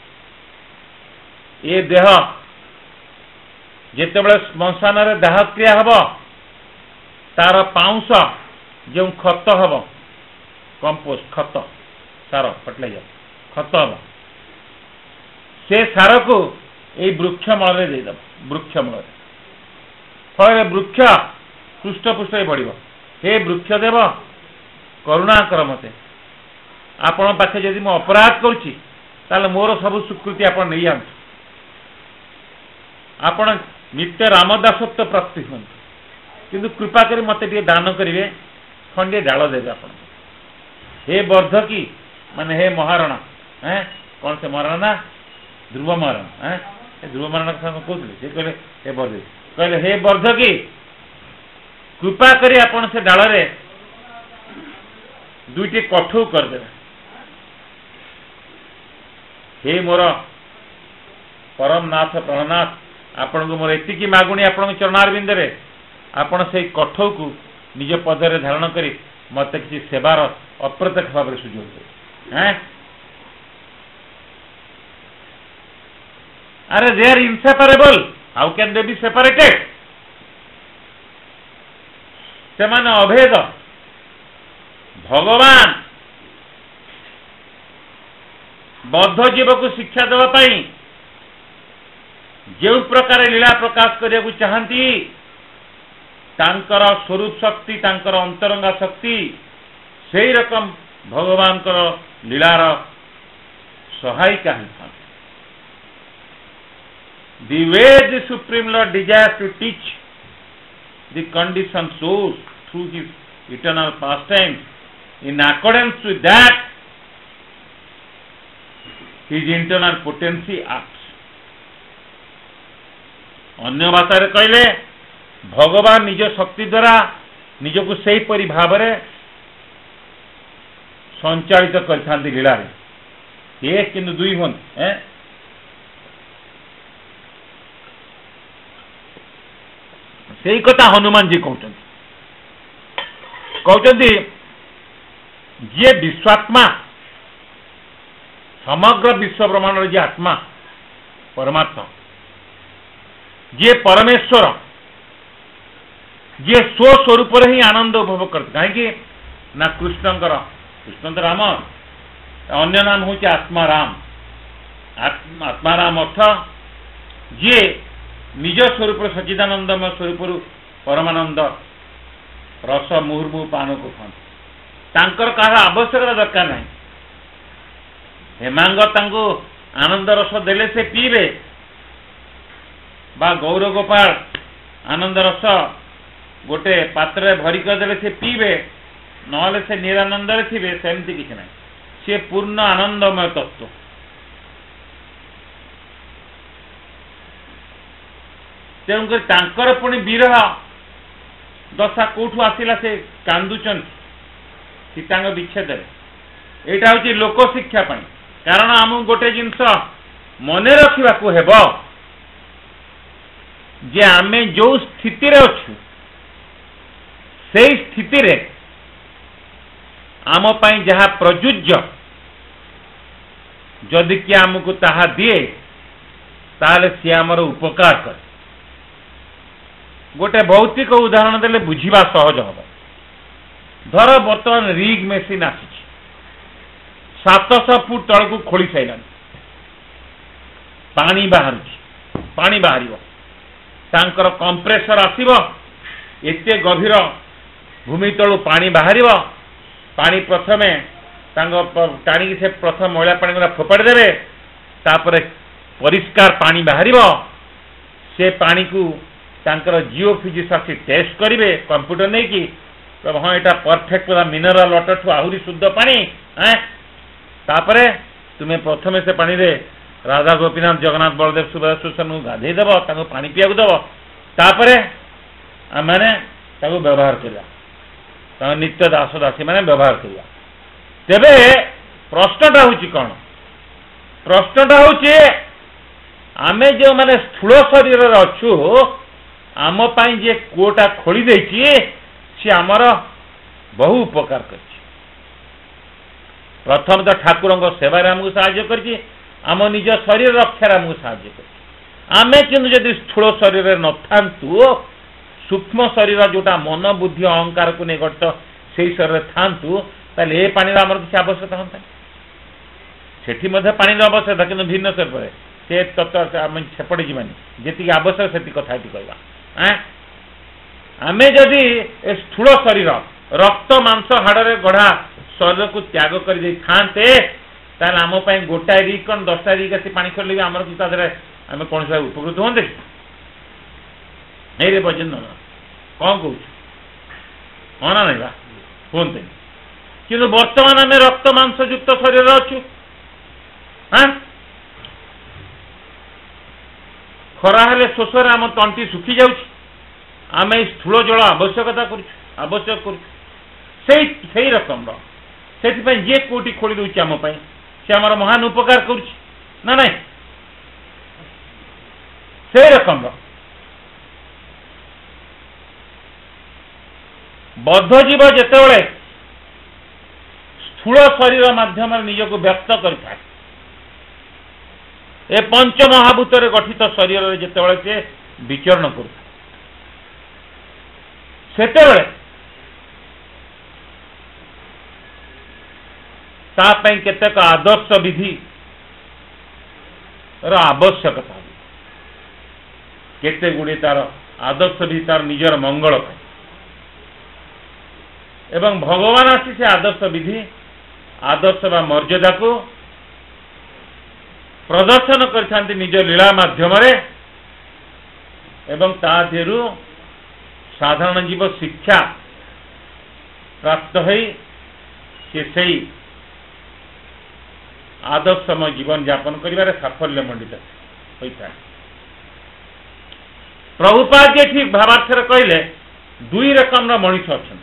Speaker 2: ये देह जेतेबेले श्मशान रे दाह क्रिया हब तार पाउंस जो खत हब कंपोस्ट खत सार फर्टिलाइजर खत हम से सार को ये वृक्ष मल देदेव वृक्ष मल फल वृक्ष पृष्ठपुष्ट बढ़ हे वृक्ष देव करुणा कर मते आपण पाखे जदि मु अपराध करुच्ची ताले मोर सब स्वीकृति आपण नहीं आंतु आपण नित्य रामदासत्व प्राप्ति हूँ किंतु कृपा करी मते टे दान करेंगे खंडे डाल देवे आपण हे वर्धकी माने हे महाराणा कौन से महाराणा ना ध्रुव महाराणा ध्रुव महाराणा कहते से कहले हे वर्धकी कहले हे वर्धकी कृपा करी आपण से डाल रे दुईटी कठौ करदे हे मोर परम नाथ प्रणनाथ आपण को मोर एतिकी मागुणी आपण चरणारविंद रे आपण से कठौ को निज पदरे धारण करी मत किसी सेवार अप्रत्यक्ष भाव में सुजोग they are they are inseparable how can they be separated से माने अभेद भगवान बद्ध जीव को शिक्षा देवा पाई जो प्रकार लीला प्रकाश करने को चाहती तांकर स्वरूप शक्ति तांकर अंतरंगा शक्ति से रकम भगवान लीलार सहायिका होता The way the Supreme Lord desires to teach the conditioned souls through his eternal pastimes, in accordance with that, his internal potency acts. अन्य भाषा रे कहले भगवान निज शक्ति द्वारा निज को सही परि भाव रे संचालित करथांती लीला रे एक किंतु दुई होन से कथा हनुमान जी कहते जे विश्वात्मा समग्र विश्व ब्रह्मांड जे आत्मा परमात्मा जे परमेश्वर जे स्वस्वरूप ही आनंद उपभोग करते कहीं ना कृष्णकर कृष्ण तो राम अन्य नाम हूँ आत्मा राम आत्मा राम अर्थ जी निज स्वरूप सच्चिदानंदमय स्वरूप परमानंद रस मुहुर्मुहु पान को खाते कहा आवश्यकता दरकार नहीं हेमांग तांको आनंद रस देले से पीबे बा गौर गोपाल आनंद रस गोटे पात्र भरिक देले से पीबे नहले से निरानंद थे सेमती किसी ना सी पूर्ण आनंदमय तत्व तेणुकर पुणी विरह दशा कौठू आसला से कांदुचन सीता विच्छेद यहाँ हूँ लोक शिक्षा कारण आम गोटे जिनस मन रखा जे आमे जो स्थिति रे अच्छु से स्थिति रे आम पाई जहाँ प्रजुज्य जदि कि आमको ताहा दिए ताले सी आमर उपकार करे गोटे भौतिक उदाहरण देले बुझिबा सहज हम धर बर्तमान रिग मेसीन आसी 700 फुट तल को खोली सारा पानी बाहर तांकर कंप्रेसर आसीबो एते गभीर भूमि तलु पानी बाहर पानी प्रथमे टाणी से प्रथम मैला पानी गुरा फोपाड़ी देवे तापर परिष्कार पानी बाहर से पानी को तांकर जिओ फिजिक्स आसी टेस्ट करेंगे कंप्यूटर नहीं कि हाँ यहाँ परफेक्ट पूरा मिनरल वाटर ठू आहरी शुद्ध पानी तापरे तुम्हें प्रथमे से पानी रे राधा गोपीनाथ जगन्नाथ बलदेव सुभद्रा सुदर्शन गाधे देव पानी पीवा देव तापरे मैंने व्यवहार करवा नित्य दास दासी मैंने व्यवहार करवा तेबे प्रश्नटा हूँ कौन प्रश्नटा हूँ आमे जो माने स्थूल शरीर अच्छु आम पाई जे कूटा खोली देछि सी आमर बहु उपकार कर प्रथम तो ठाकुर सेवार आमको साहाय्य करछि आम निज शरीर रक्षार आमको साहाय्य कर आमे किंतु जदि स्थूल शरीर न थांतु सूक्ष्म शरीर जोटा मन बुद्धि अहंकार को नहीं गठित से शरीर थांतु ताले ए पानी आमर किसी आवश्यकता होता सेठी मध्य पानी आवश्यकता किंतु भिन्न शरीर से तत्व आम सेपटे जीवानी जी आवश्यक से कथा कहवा आमे जदि स्थूल शरीर रक्त मांस हाड़े गढ़ा शरीर को त्याग कर थाते आम गोटाए री कौन 10टा री आसी पानी खोल आम आम कौन सा उपकृत हाँ नहीं रे बजेन्द्र कौन कौन हाँ ना नहीं कहते कि बर्तमान आम रक्त मांस युक्त शरीर अच्छु हाँ खरा हेले शोषरे आम तंटी सुखी जाउछि आम स्थूल जल आवश्यकता आवश्यक कर रकम से जे कोटी खोली दूसरी आम से आमर महान उपकार करुछि ना से रकम बद्ध जीव जेतेबेले स्थूल शरीर माध्यम निजक व्यक्त करिଥାଏ ए पंच महाभूत गठित शरीर जितेबाला से विचरण कर केतेक आदर्श विधि आवश्यकता केते गुड़े तार आदर्श विधि तार निजर मंगल एवं भगवान आसी से आदर्श विधि आदर्श बा मर्यादा को प्रदर्शन करते निज लीला माध्यम एवं ता देहरु साधारण जीव शिक्षा प्राप्त हो से आदर्शमय जीवन यापन कर साफल्य मंडित होता है। प्रभुपाद जी भावार्थर कहले दुई रकम मनीष अच्छा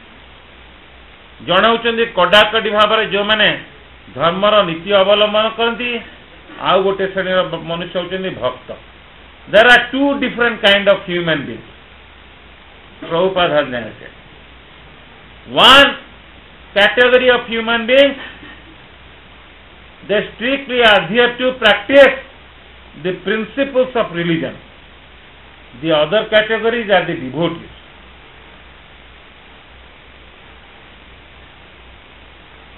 Speaker 2: जड़े होती कड़ाकड़ी भाव में जो मैंने धर्मर नीति अवलंबन करती आउ गोटे श्रेणी मनुष्य होती भक्त there are two different kind of human being Prabhupada has narrated one category of human beings they strictly adhere to practice the principles of religion the other categories are the devotees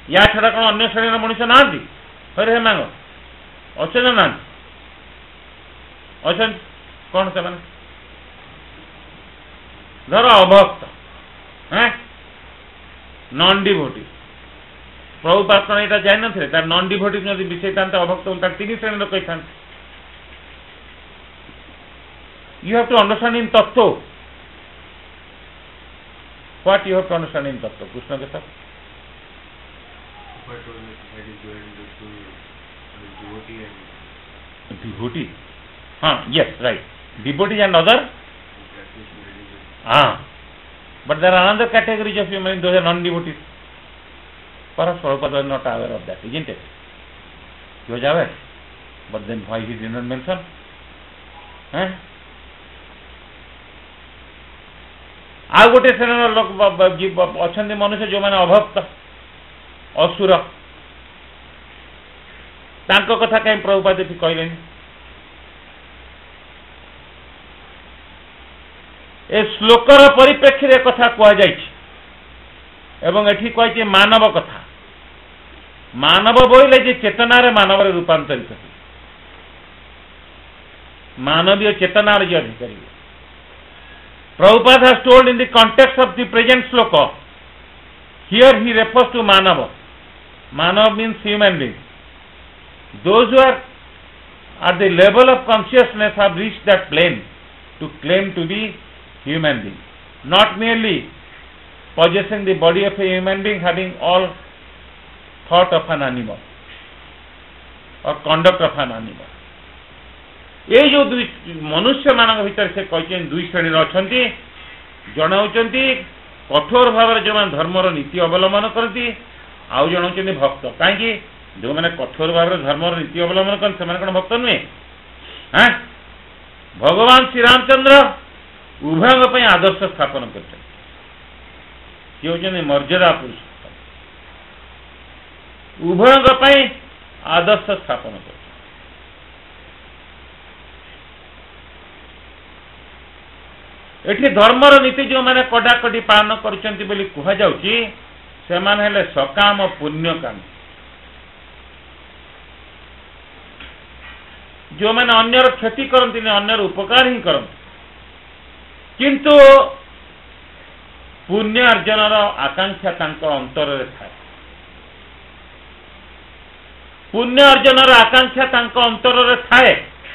Speaker 2: या छड़ा कौन अन्य श्रेणी मनुष्य ना हरे हे मांग अच्छे ना अच्छा कौन से माने धर अभक्त हैं नॉन डिवोटी प्रभुपाद कौन यहाँ जान थे तार नॉन डिवोटी जब विषय था अभक्त तार तीन श्रेणी कही था you have to understand in तत्व what you have to understand in तत्व कृष्ण के साथ devotee yes right devotees and other but there are another categories of human those are non devotees perhaps Prabhupada was not aware of that isn't it he was aware but then why he did not mention आ गोटे श्रेणी लोक अच्छा मनुष्य जो मैंने अभक्त असुर तांको कथा कहीं प्रभुपाद एठी कहले ए श्लोकर परिप्रेक्षी कथा कह जाइए मानव कथा मानव बोले जे चेतनार मानव रूपांतरित मानवीय चेतनार जे अधिकारी Prabhupada has told in the context of the present sloka here he refers to manav means human being. Those who are at the level of consciousness have reached that plane to claim to be human being, not merely possessing the body of a human being, having all thought of an animal or conduct of an animal. ये जो मनुष्य मान भीतर से कहते दुई श्रेणी अच्छा जड़े होती कठोर भाव जो मैंने धर्मर नीति अवलम्बन करती आउ जन होती भक्त कहीं जो मैंने कठोर भाव धर्मर नीति अवलम्बन करते कौन भक्त नुहे हाँ भगवान श्री रामचंद्र उभय आदर्श स्थापन कर मर्यादा पुरुष उभय आदर्श स्थापन कर एठी धर्मर नीति जो मैंने कड़ाकड़ी पालन करछंती बोली कहा जाउची से माने हेले सकाम पुण्य काम जो मैंने अन्यर क्षति करती अन्यर उपकार ही करती किंतु पुण्य अर्जनर आकांक्षा तांको अंतर रे थाए पुण्य अर्जनर आकांक्षा तांको अंतर रे थाए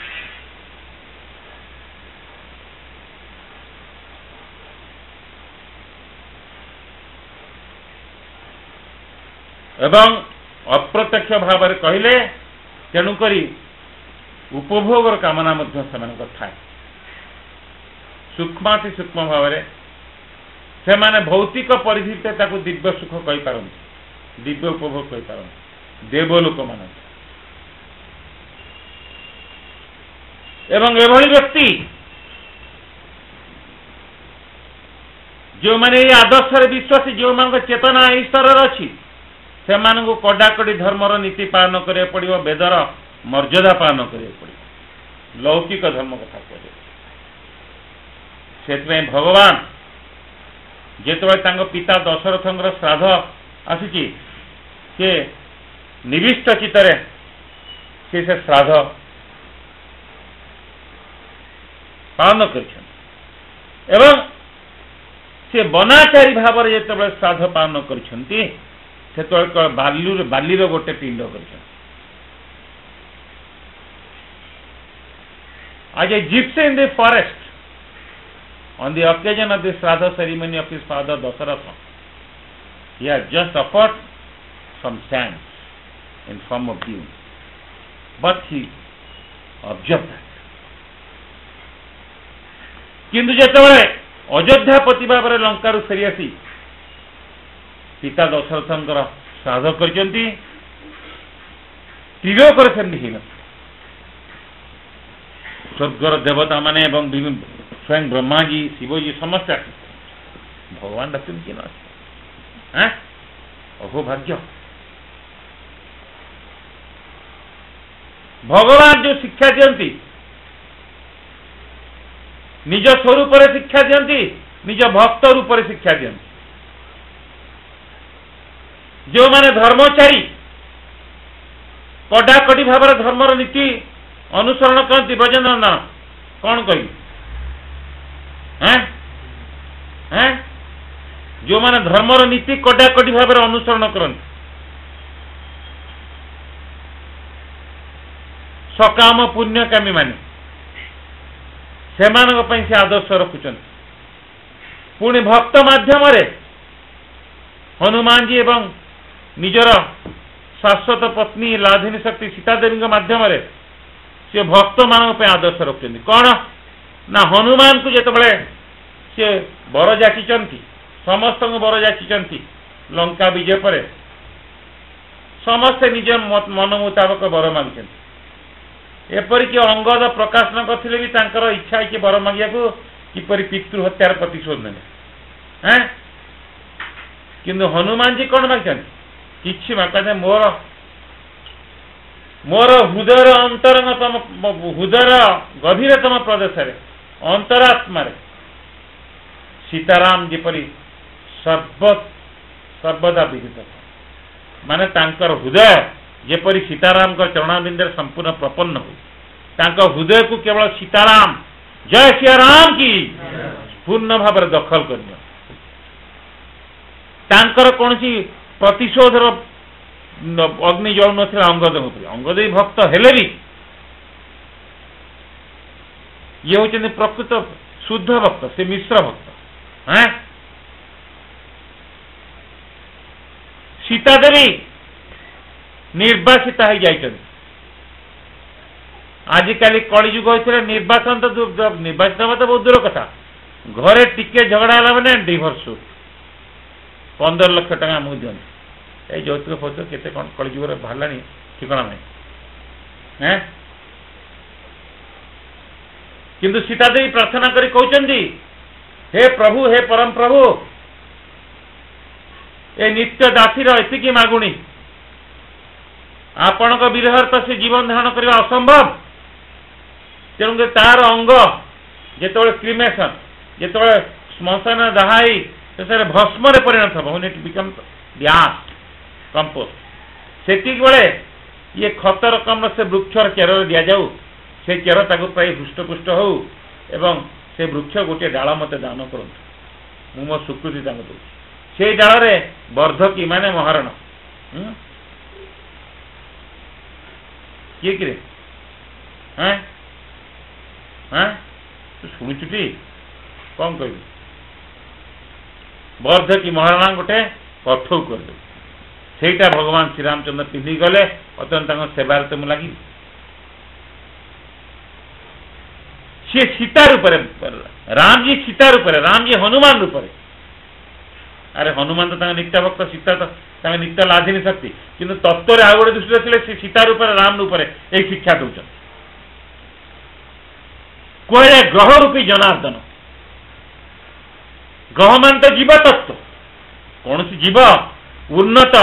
Speaker 2: एवं अप्रत्यक्ष भाव में कहले तेणुक उपभोगर कामना थाए सूक्ष्माति सूक्ष्म भाव से माने भौतिक परिधि दिव्य सुख कही पारती दिव्य उपभोग कही पारती देवलोक मान एवं एभली व्यक्ति जो मैंने आदर्श विश्वासी जो मान चेतना यही स्तर अच्छी से कड़ाकड़ी धर्मर नीति पालन करिया पड़िबो वेदर मर्यादा पालन करिया पड़िबो लौकिक धर्म कथा कह से भगवान जेतबे पिता दशरथंकर श्राद्ध आसी से निविष्ट चित्तरे से श्राद्ध पालन कर से बनाचारी भाव में जिते श्राद्ध पालन कर बाली गोटे पिंड कर आज ए gypsy in the forest on the occasion of the Shraddha ceremony of his father Dasaratha, he had just offered some sand in form of dew, but he observed that. किंतु जेतबेले अयोध्यापति भाव में लंकार फेरी आसी पिता दशरथंकर श्राद्ध करचंती तिलोकर सेमती ही स्वर्गर देवता माने एवं स्वयं ब्रह्मा जी शिव जी समस्त भगवान डाक्टर कि ना अहो भाग्य भगवान जो शिक्षा दियंती निज स्वरूप शिक्षा दियंती निज भक्त रूप शिक्षा दियंती जो माने धर्मचारी कड़ाकड़ी भाव धर्मर नीति अनुसरण करती ब्रजनंदन कौन कही जो माने धर्मर नीति कड़ाकड़ी भाव अनुसरण करती सकाम पुण्यकामी माने से आदर्श रखुचंत पुणी भक्त माध्यम हनुमान जी एवं निजर शाश्वत पत्नी लाधिनी शक्ति सीता देवी माध्यम से भक्त मान आदर्श रखुच्च कौन ना हनुमान को जिते सी बर जाचिंट समस्त बर जाचिंट लंका विजय पर समस्ते निज मन मुताबक बर मागिंट एपरिक अंगद प्रकाशन करथिले भी तांकर इच्छा है कि बर मागिया को किपरि पितृ हत्यार प्रतिशोध ने किंतु हनुमान जी कौन मागिछन किछि मागते मोर मोर हृदयर अंतरंगतम हृदयर गभीरतम प्रदेश अंतरात्मा सीताराम जेपरि सर्वदा विहित माने तांकर हृदय जेपरि सीताराम का चरणाबिंदर संपूर्ण प्रपन्न हो तांका हृदय को केवल सीताराम जय श्री राम की पूर्ण भाव दखल करनी तांकर कौन सी प्रतिशोधर अग्नि जल ना अंगद अंगद भक्त हेले भी ये होचंदी प्रकृत शुद्ध भक्त से मिश्र भक्त सीता देवी निर्वासिता हो जाए आजिकल कलिजुग होता निर्वासन तो निर्वाचित हवा तो बहुत दूर कथा घरे टिके झगड़ा है मैंने डिभोर्स 15 लाख टका मुझे दिखते ये जौतुक फौतुक केते कौन कलिजुग बाहर ठिकाना नहीं किंतु सीता देवी प्रार्थना करी कहते हे प्रभु हे परम प्रभु ए नित्य दासीर एतिकी मागुणी आपण विरह तो से जीवन धारण करने असंभव तेणु तार अंग जो क्रिमेशन जो श्मशान दहाई से भस्म परिणत हम इट बिकम ब्यास कंपोस्ट से ये खत रकम से वृक्षर चेर दि जाऊ से चेर ताको प्राय हृष्टपुष्ट हो एवं से वृक्ष गोटे डाल मत दान करूँ मु मो स्वीकृति दूँ से डाल वर्धकी माने महारण किए कि शुणुचुटी कौन कह वर्धकी महाराणा गोटे कठौ कर सेटा भगवान श्री रामचंद्र पिंधि गले अत्यंत सेवार तो लगी सी सीता रूप राम जी सीता रूप राम जी हनुमान रूप अरे हनुमान तो नित्य भक्त सीता तो नित्य लाधिनी शक्ति किंतु तत्व आउ गोटे दृष्टि रखिले सीता रूप राम रूप एक शिक्षा दौर कहे ग्रह रूपी जनार्दन ग्रह मान तो जीव तत्व कौन सी जीव उन्नत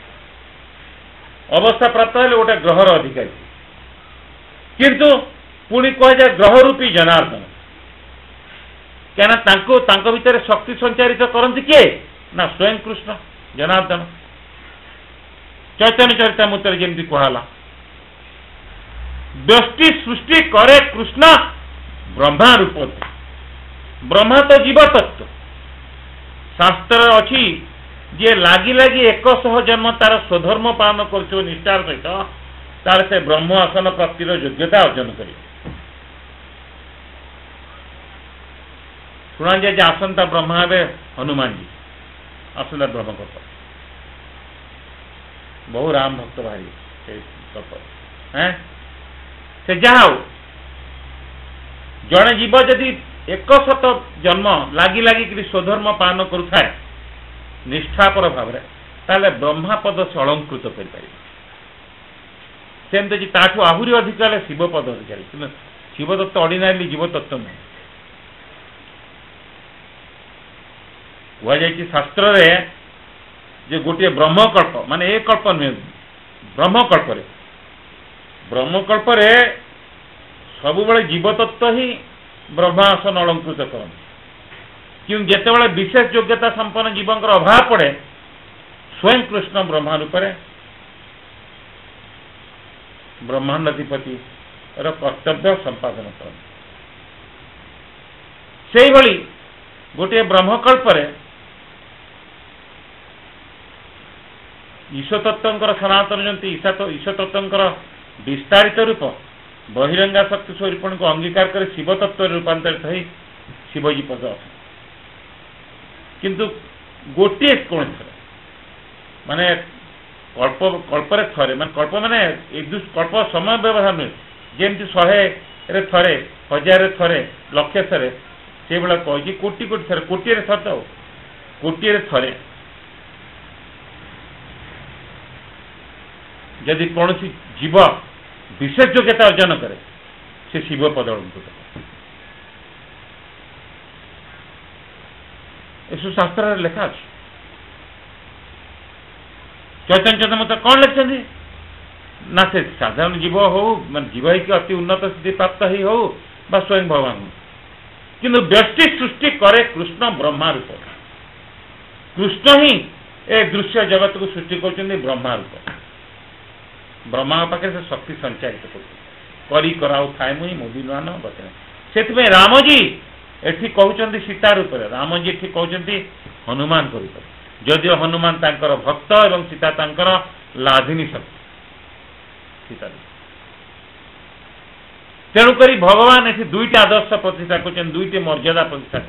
Speaker 2: अवस्था प्राप्त है गोटे ग्रहर अधिकारी किंतु पुणी कहे ग्रह रूपी जनार्दन क्या भितर शक्ति संचारित करती किए ना स्वयं कृष्ण जनार्दन चैतन्य चरितामृत जमी कहला व्यष्टि सृष्टि करे कृष्ण ब्रह्मा रूप ब्रह्मा तो जीव तत्व शास्त्र अच्छी जे लगी लगी 100 जन्म तार स्वधर्म पालन कर निष्ठार सहित तार से ब्रह्म आसन प्राप्तिर योग्यता अर्जन कर शुणा जाए आसंता ब्रह्मा हे हनुमान जी आसंता ब्रह्म कल्प बहु राम भक्त भारी से जहा जड़े जीव जदि 100 जन्म लगी लगी स्वधर्म पालन करुए निष्ठापर भाव ताले ब्रह्मापद से अलंकृत करमती ताठू आहरी अधिक शिव पद अधिकारी शिव तत्व अर्डिनारी जीव तत्व नहीं कह शास्त्र जे गोटे ब्रह्मकल्प माने एक कल्प नुहे ब्रह्मकल्प सब जीव तत्व ही ब्रह्मासन अलंकृत करते क्यों जिते विशेष योग्यता संपन्न जीवंकर अभाव पड़े स्वयं कृष्ण ब्रह्मा रूप ब्रह्मांड अधिपति कर्तव्य संपादन करते से भली गोटे ब्रह्मकल्प ईश्वर तत्व सनातन जंती ईश्वर तत्व विस्तारित रूप बहिरंगा शक्ति स्वरूपण को अंगीकार कर शिव तत्व रूपांतरित हो शिवजी पद किंतु गोटे कौन माने कल्प कल्परे थरे माने कल्प माने कल्प समय व्यवधान नुहे जमी 100 थरे 1000 थरे लक्ष थरे से भाया कही कोटी कोटी थरे कोटी थर कोटी थरे यदि कौन जीव विशेष योग्यता अर्जन करे से शिव पद यू शास्त्र लेखा अच्छे चैतन्य मत कौन लिखते ना से साधारण जीव हो मान जीव ही अति उन्नत स्थिति प्राप्त ही हो बा स्वयं भगवान हो किंतु व्यष्टि सृष्टि करे कृष्ण ब्रह्मा रूप कृष्ण ही ए दृश्य जगत को सृष्टि कर ब्रह्मा रूप ब्रह्मा पाखे से शक्ति संचारित करी कराऊ थाए मुई मोदी नुआन बचे से रामजी एठी कहउचंदी सीता रूप रामजी एठी कहउचंदी हनुमान को रूप जदिओ हनुमान तांकर भक्त एवं सीता तांकर लाधिनी शक्ति सीता तेणुक भगवान एठी दुईटा आदर्श प्रतिष्ठा कर दुईटी मर्यादा प्रतिष्ठा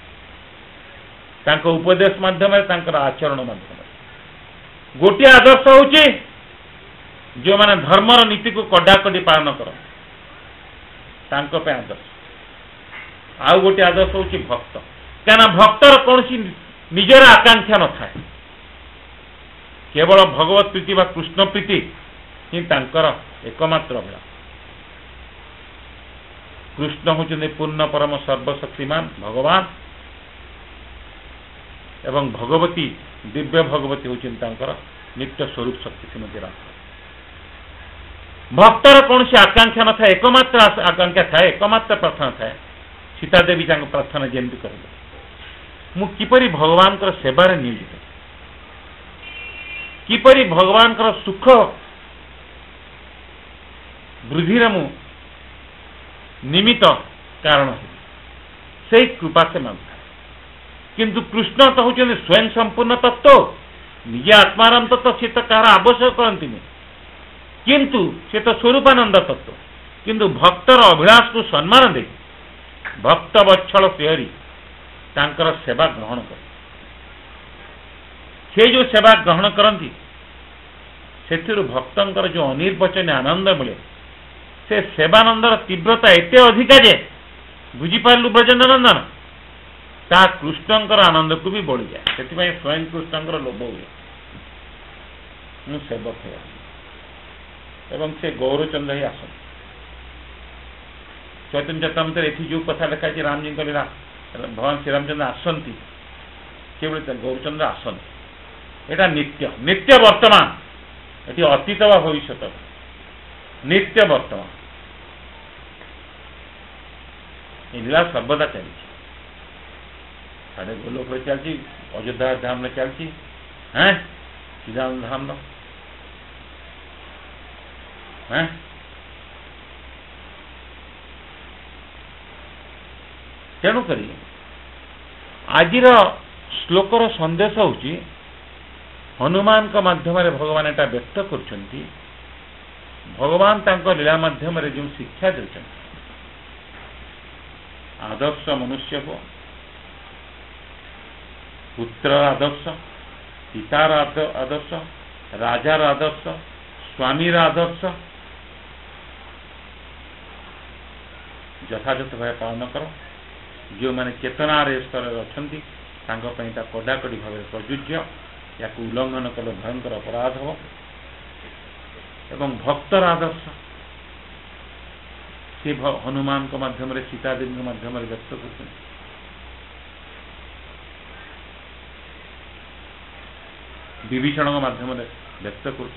Speaker 2: कर उपदेश माध्यम आचरण माध्यम गोटे आदर्श होची जो माने धर्मर नीति को कड़ाकड़ी पालन कर आदर्श आउ गोटे आदर्श होची भक्त क्या भक्तर कौन निजर आकांक्षा न था केवल भगवत प्रीति व कृष्ण प्रीति ही एकमात्र भेला कृष्ण होचंदी पूर्ण परम सर्वशक्तिमान भगवान एवं भगवती दिव्य भगवती होचंदी नित्य स्वरूप शक्ति श्रीमती राधा भक्तर कौन सी आकांक्षा न था एकमात्र आकांक्षा था एकमात्र प्रार्थना था सीता देवी प्रार्थना जमी कर मु किपरि भगवान सेवार नियोजित किपरि भगवान सुख वृद्धि मु निमित्त कारण से कृपा से मांगता किंतु कृष्ण तो होचंदी स्वयं संपूर्ण तत्व निजे आत्माराम तत्व सी तो कहार आवश्यक करती किंतु से तो स्वरूपानंद तत्व किंतु भक्तर अभिलाष को सम्मान दे भक्त वत्सल सेहरी तांकर सेवा ग्रहण कर से जो सेवा ग्रहण करती से भक्तर जो अनिर्वचनीय आनंद मिले से सेवानंदर तीव्रता एते अधिका जे बुझीपारू ब्रजेन्द्रनंदन ता कृष्णकर आनंद को भी बढ़ी जाए से स्वयं कृष्णकर लोभ हुए मुझे सेवक है एवं से गौरचंद्र ही आसन चैतन्य चरितामृत ये जो कथा लिखा है राम जी लीला भगवान श्रीरामचंद्र आसती केवल गौरचंद्र आसन यहाँ नित्य नित्य वर्तमान ये अतीत व भविष्य नित्य वर्तमान ये लीला सर्वदा चली साढ़े गोलोक चलती अयोध्या धाम चलती हैं श्रीराम धाम तेणुक आज श्लोकर संदेश होची हनुमान का माध्यम भगवान एटा व्यक्त कर भगवान तांको लीला माध्यम जो शिक्षा दे आदर्श मनुष्य को पुत्र आदर्श पितार आदर्श राजार आदर्श स्वामी आदर्श यथायथ भाव पालन कर जो मैंने चेतनार स्तर अच्छा कड़ाकड़ी भाव प्रजुज्य या उल्लंघन कले भयंकर अपराध हो एवं भक्तर आदर्श से हनुमान के माध्यम सीता देवी के माध्यम व्यक्त कर विभीषण के माध्यम व्यक्त कर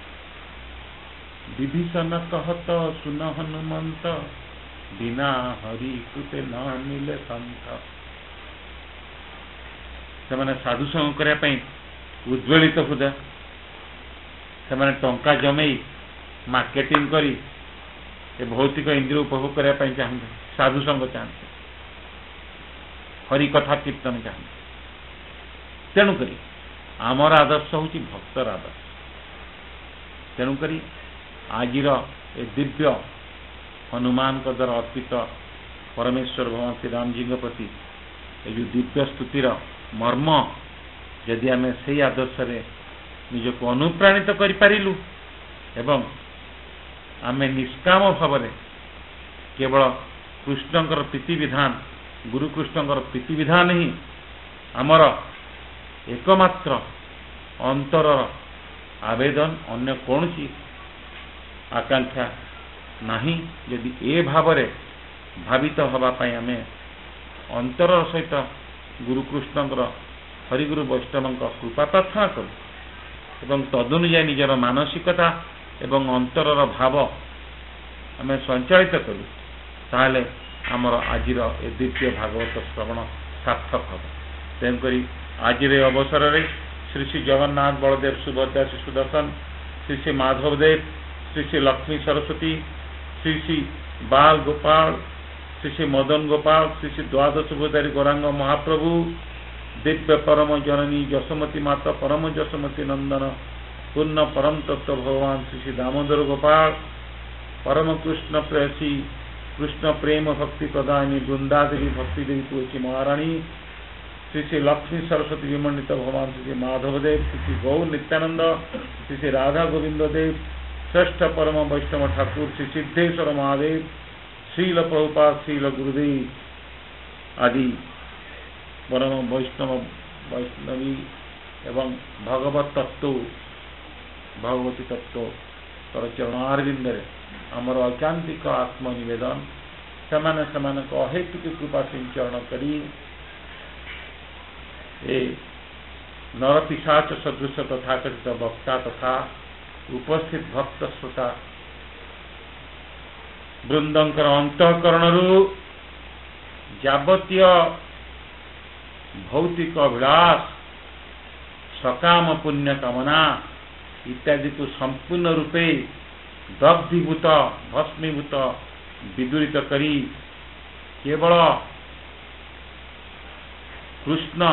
Speaker 2: विभीषण कहत सुन हनुमंत बिना हरि कृते न मिले संत से साधु संग करने उज्ज्वलित हृदय से टंका जमई मार्केटिंग करी ए भौतिक इंद्रिय उपभोग करने चाहते साधु संग चाहते हरि कथा कीर्तन चाहते तेणुक आमर आदर्श हूँ भक्तर आदर्श तेणुक आज ए दिव्य हनुमान का द्वारा अर्पित परमेश्वर भगवान श्री राम जी के प्रति ये जो दिव्य स्तुतिर मर्म यदि आम से आदर्श निजक अनुप्राणित करूँ एवं आम निष्काम भाव केवल कृष्णकर प्रीति विधान गुरु कृष्णकर प्रीति विधान ही आमर एकमात्र अंतर आवेदन अन्य कौन सी आकांक्षा नहीं यदि ए भाव भावित होगापाई आम अंतर सहित गुरु कृष्णकर हरिगुरु वैष्णव कृपा प्रार्थना करूँ तदनुजाई निजर मानसिकता एवं अंतर भाव आम संचालित करूँ ताहले आमर आज दिव्य भागवत श्रवण सार्थक हम तेणुक आज अवसर में श्री श्री जगन्नाथ बलदेव सुभद्रा श्री सुदर्शन श्री श्री माधवदेव श्री श्री लक्ष्मी सरस्वती श्री श्री बाल गोपाल श्री श्री मदन गोपाल श्री श्री द्वादश भूधारी गौरांग महाप्रभु दिव्य परम जननी यशोमती माता परम यशोमती नंदन पूर्ण परम तत्व भगवान श्री श्री दामोदर गोपाल परम कृष्ण प्रेयसी कृष्ण प्रेम भक्ति प्रदायिनी वृंदादेवी भक्ति देवी तुलसी महारानी श्री श्री लक्ष्मी सरस्वती विमंडित भगवान श्री श्री माधवदेव श्री श्री गौर नित्यानंद श्री श्री राधा गोविंद देव श्रेष्ठ परम वैष्णव ठाकुर श्री सिद्धेश्वर महादेव श्रील प्रभुपाद श्रील गुरुदेव आदि परम वैष्णव वैष्णवी एवं भगवत तत्व भगवती तत्व तर चरणारविंद आमर ऐकांतिक आत्मनिवेदन से अहेतुक कृपा सिंचरण करी ए नरपिशाच सदृश तथा कथित वक्ता तथा उपस्थित भक्त श्रोता वृंदंकर अंतःकरण जावतीय भौतिक अभिलाष सकाम पुण्य कामना इत्यादि को संपूर्ण रूपे दग्धीभूत भस्मीभूत विदूरित करी केवल कृष्ण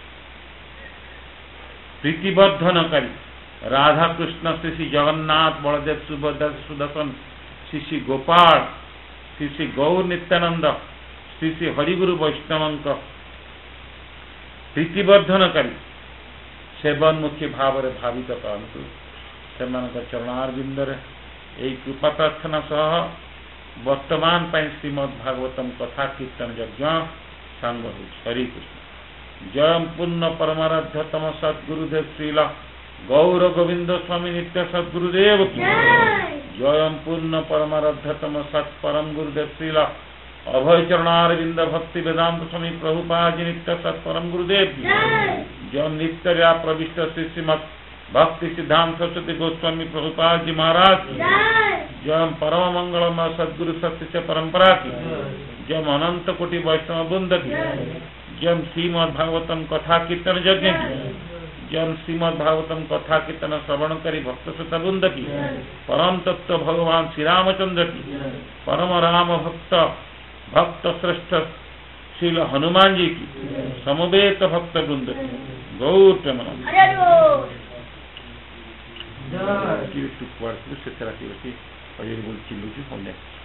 Speaker 2: प्रीतिबद्ध न करी राधा कृष्ण श्री श्री जगन्नाथ बलदेव सुभद्रा सुदर्शन श्री श्री गोपाल श्री श्री गौर नित्यानंद श्री श्री हरिगुरु वैष्णव प्रीतिबद्ध न करी सेवनमुखी भाव भावित करतु से चरणारविंदर यही कृपा प्रार्थना सह वर्तमान श्रीमद् भागवतम कथा कीर्तन यज्ञ सांग हरि कृष्ण जयम पूर्ण परमाराध्यतम सद्गुरुदेव श्रील गौर गोविंद स्वामी नित्य सद्गुरुदेव की जयम पूर्ण परमाराध्यतम सत् परम गुरुदेव श्रील अभय चरणारविंद भक्ति वेदांत स्वामी प्रभुपाद नित्य सत् परम गुरुदेव की जयम नित्य प्रविष्ट श्री श्रीमद भक्ति सिद्धांत सरस्वती गोस्वामी प्रभुपाद जी महाराज की जयम परम मंगलमय सद्गुरु सत्य से परंपरा की जयम अनंत कोटि वैष्णव वृंद की जयम श्रीमद् भागवतम कथा कीर्तन यज्ञ की जयम श्रीमद् भागवतम कथा कीर्तन श्रवणकारी भक्त श्रोता वृंद की परम तत्व भगवान श्री रामचंद्र की परम राम भक्त श्रेष्ठ श्रील हनुमान जी की समवेत भक्त वृंद की गौर प्रेमानंद चिल्लुची